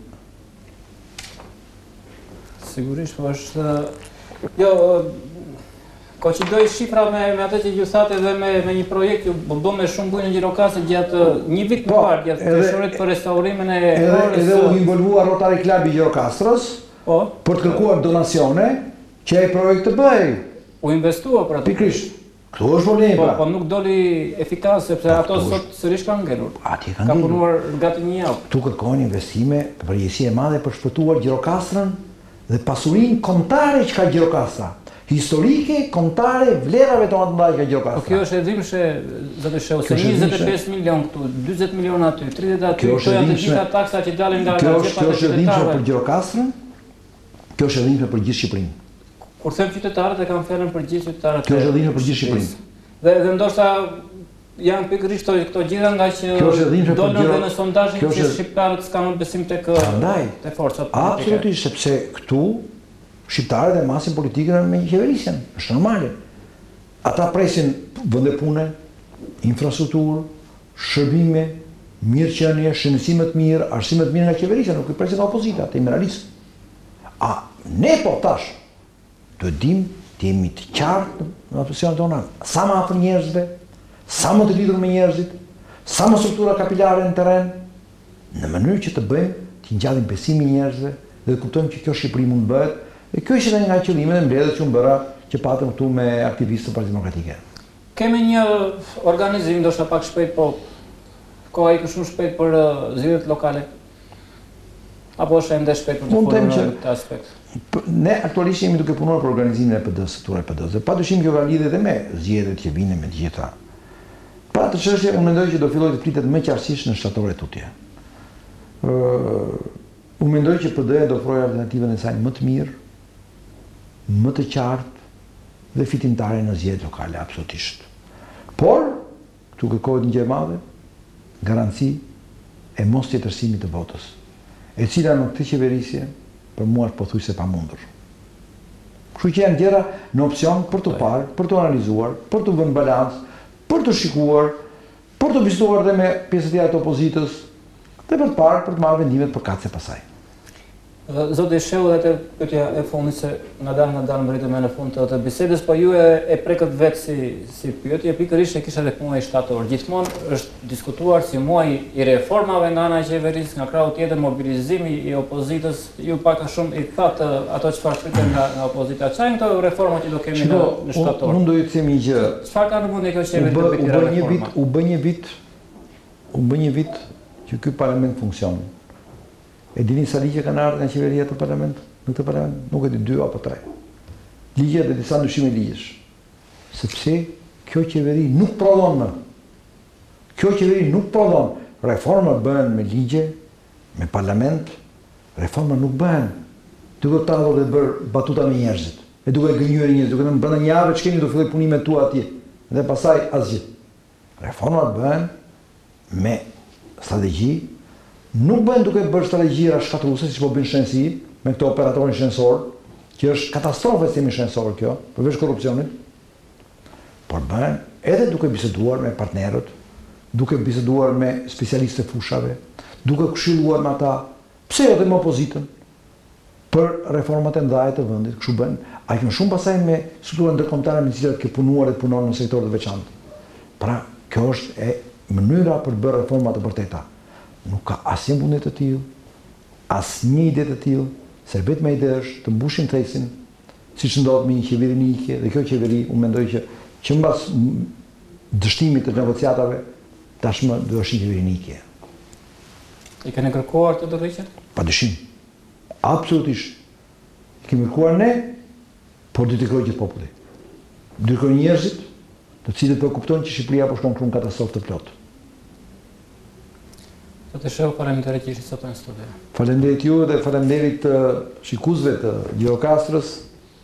Sigurisht, po është... Jo, ko që doj shifra me atë që ju thate dhe me një projekt ju bo me shumë bujnë në Gjirokastra gjatë një vit më parë, gjatë tresorit për restaurimin e orës... Edhe u involvua Rotary Club i Gjirokastrës për të kërkuar donacione që e projekt të bëj. U investua për atë. Pikrisht. Këtu është problemi pra. Po nuk doli efikas, sepse ato sot sërish kanë ngelur. Atje kanë ngelur. Ka punuar gati një javë. Tu kërkojnë investime të përgjegjësie e madhe për shpëtuar Gjirokastrën dhe pasurinë kombëtare që ka Gjirokastra. Historike, kombëtare, vlerave tona të mëdha që ka Gjirokastra. Po kjo është edhimshë, zoti Shehu, se 25 milion këtu, 40 milion aty, 30 aty, këto janë të gjitha taksa që dalin nga xhepat e qytetarëve. Kjo është edhimshë për Gjirokastrën. Kjo është edhimshë për gjithë Shqipërinë. Kur them qytetarët e kam fjalën për gjithë qytetarët. Kjo është edhimshë për gjithë Shqipërinë. Dhe ndoshta janë pikërisht këto gjëra nga që dolën edhe në sondazhin që shqiptarët s'kanë besim tek forcat politike. Absolutisht, sepse këtu shqiptarët e masin politike me qeverisjen, është normale. Ata presin vende pune, infrastrukturë, shërbime, mirëqenie, shëndetësime të mirë, arsimime të mirë nga qeverisja, nuk i presin nga opozita, të jemi realist. A ne po tash të dim të jemi të qartë në pozicionet tona, sa më afër njerëzve, sa më të lidhur me njerëzit, sa më struktura kapilare në terren, në mënyrë që të bëjmë të ngjallim besimin e njerëzve dhe të kuptojmë që kjo Shqipëri mund bëhet E kjo ishte nga qëllimet e mbledhjes që unë bëra që patëm këtu me aktivistë të Partisë Demokratike. Kemi një organizim, ndoshta pak shpejt, po koha ikë shumë shpejt për zgjedhjet lokale. Apo është ende shpejt për të folur në këtë aspekt? Ne aktualisht jemi duke punuar për organizimin e PD-s, strukturën e PD-s. Dhe padyshim kjo ka lidhje edhe me zgjedhjet që vinë me të gjitha. Pra të çështje unë mendoj që do filloj të flitet më qartësisht në shtatore tutje. Unë mendoj që PD-ja do ofrojë alternativën e saj më të mirë, më të qartë dhe fitimtare në zgjedhjet lokale, absolutisht. Por, këtu kërkohet një gjë e madhe, garanci e mos tjetërsimit të votës, e cila në këtë qeverisje për mua është pothuajse pamundur. Kështu që janë gjëra në opsion për të parë, për të analizuar, për të vënë balans, për të shikuar, për të diskutuar dhe me pjesët tjera të opozitës, dhe për të parë, për të marrë vendimet për kace pasaj. Zoti Shehu, dhe të pyetja e fundit, se nga dalë mbërritëm në fund të bisedës, po ju e prekët vetë si pyetje, pikërisht e kisha dhe muaj shtator. Gjithmonë është diskutuar si muaj i reformave nga ana e qeverisë, nga krahu tjetër mobilizimi i opozitës. Ju pak a shumë i thatë ato çfarë shkruajnë nga opozita. Çfarë këto reforma që do kemi në shtator? Unë do ju them një gjë. Çfarë ka në mendje kjo qeveri të bëjë reforma? U bë një vit që ky parlament funksionon. E dini sa ligje kanë ardhur nga qeveria në këtë parlament? Nuk e di, 2 apo 3. Ligje dhe disa ndryshime ligjesh. Sepse kjo qeveri nuk prodhon më. Kjo qeveri nuk prodhon. Reforma bëhen me ligje, me parlament, reforma nuk bëhen duke tallur dhe bërë batuta me njerëzit. E duke gënjur njerëzit, duke thënë brenda një jave ç'keni do filloj punimet tua atje. Dhe pastaj asgjë. Reformat bëhen me strategji. Nuk bëhen duke bërë strategjira shkatruese, siç po bëjnë shënsi, me këto operatorin shënsor, që është katastrofë sistemi shënsor kjo, përveç korrupsionit, por bëhen edhe duke biseduar me partnerët, duke biseduar me specialistë të fushave, duke këshilluar me ata, pse jo dhe me opozitën, për reformat e ndaja të vendit, kështu bën. A kanë shumë pasaj me strukturën ndërkombëtare me të cilat ke punuar dhe punon në sektor të veçantë. Pra, kjo është e mënyra për bërë reforma të vërteta. Nuk ka asnjë vullnet të tillë, asnjë ide të tillë, serbet me ide është të mbushim thesin, siç ndodh me një qeveri nikje, dhe kjo qeveri unë mendoj që mbas dështimit të negociatave, tashmë do është një qeveri nikje. I keni kërkuar të ndërriqet? Padyshim. Absolutisht. Kemi kërkuar ne, por do të kërkojë gjithë populli. Do të kërkojë njerëzit, të cilët po kuptojnë që Shqipëria po shkon në katastrofë të plotë. Zoti Shehu, faleminderit që ishit sot në studio. Faleminderit ju dhe faleminderit shikuesve të Gjirokastrës,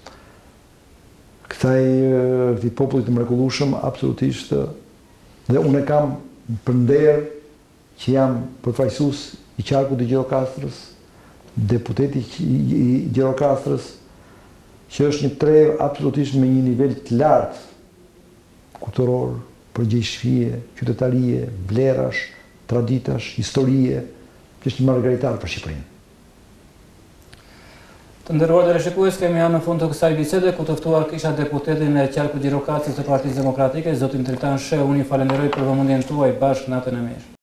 këtij popullit të mrekullueshëm, absolutisht, dhe unë kam për nder që jam përfaqësues i qarkut të Gjirokastrës, deputeti i Gjirokastrës, që është një trevë absolutisht me një nivel të lartë kulturor, përgjegjësie, qytetarie, vlerash, traditash, historie, që është një margaritar për Shqipërinë. Të nderuar teleshikues, kemi në fund të kësaj bisede, ku të ftuar kisha deputetin e qarkut Gjirokastrës të Partisë Demokratike, zotin Tritan Shehu. Unë ju falenderoj për vëmendjen tuaj. Bashkë natën e mirë.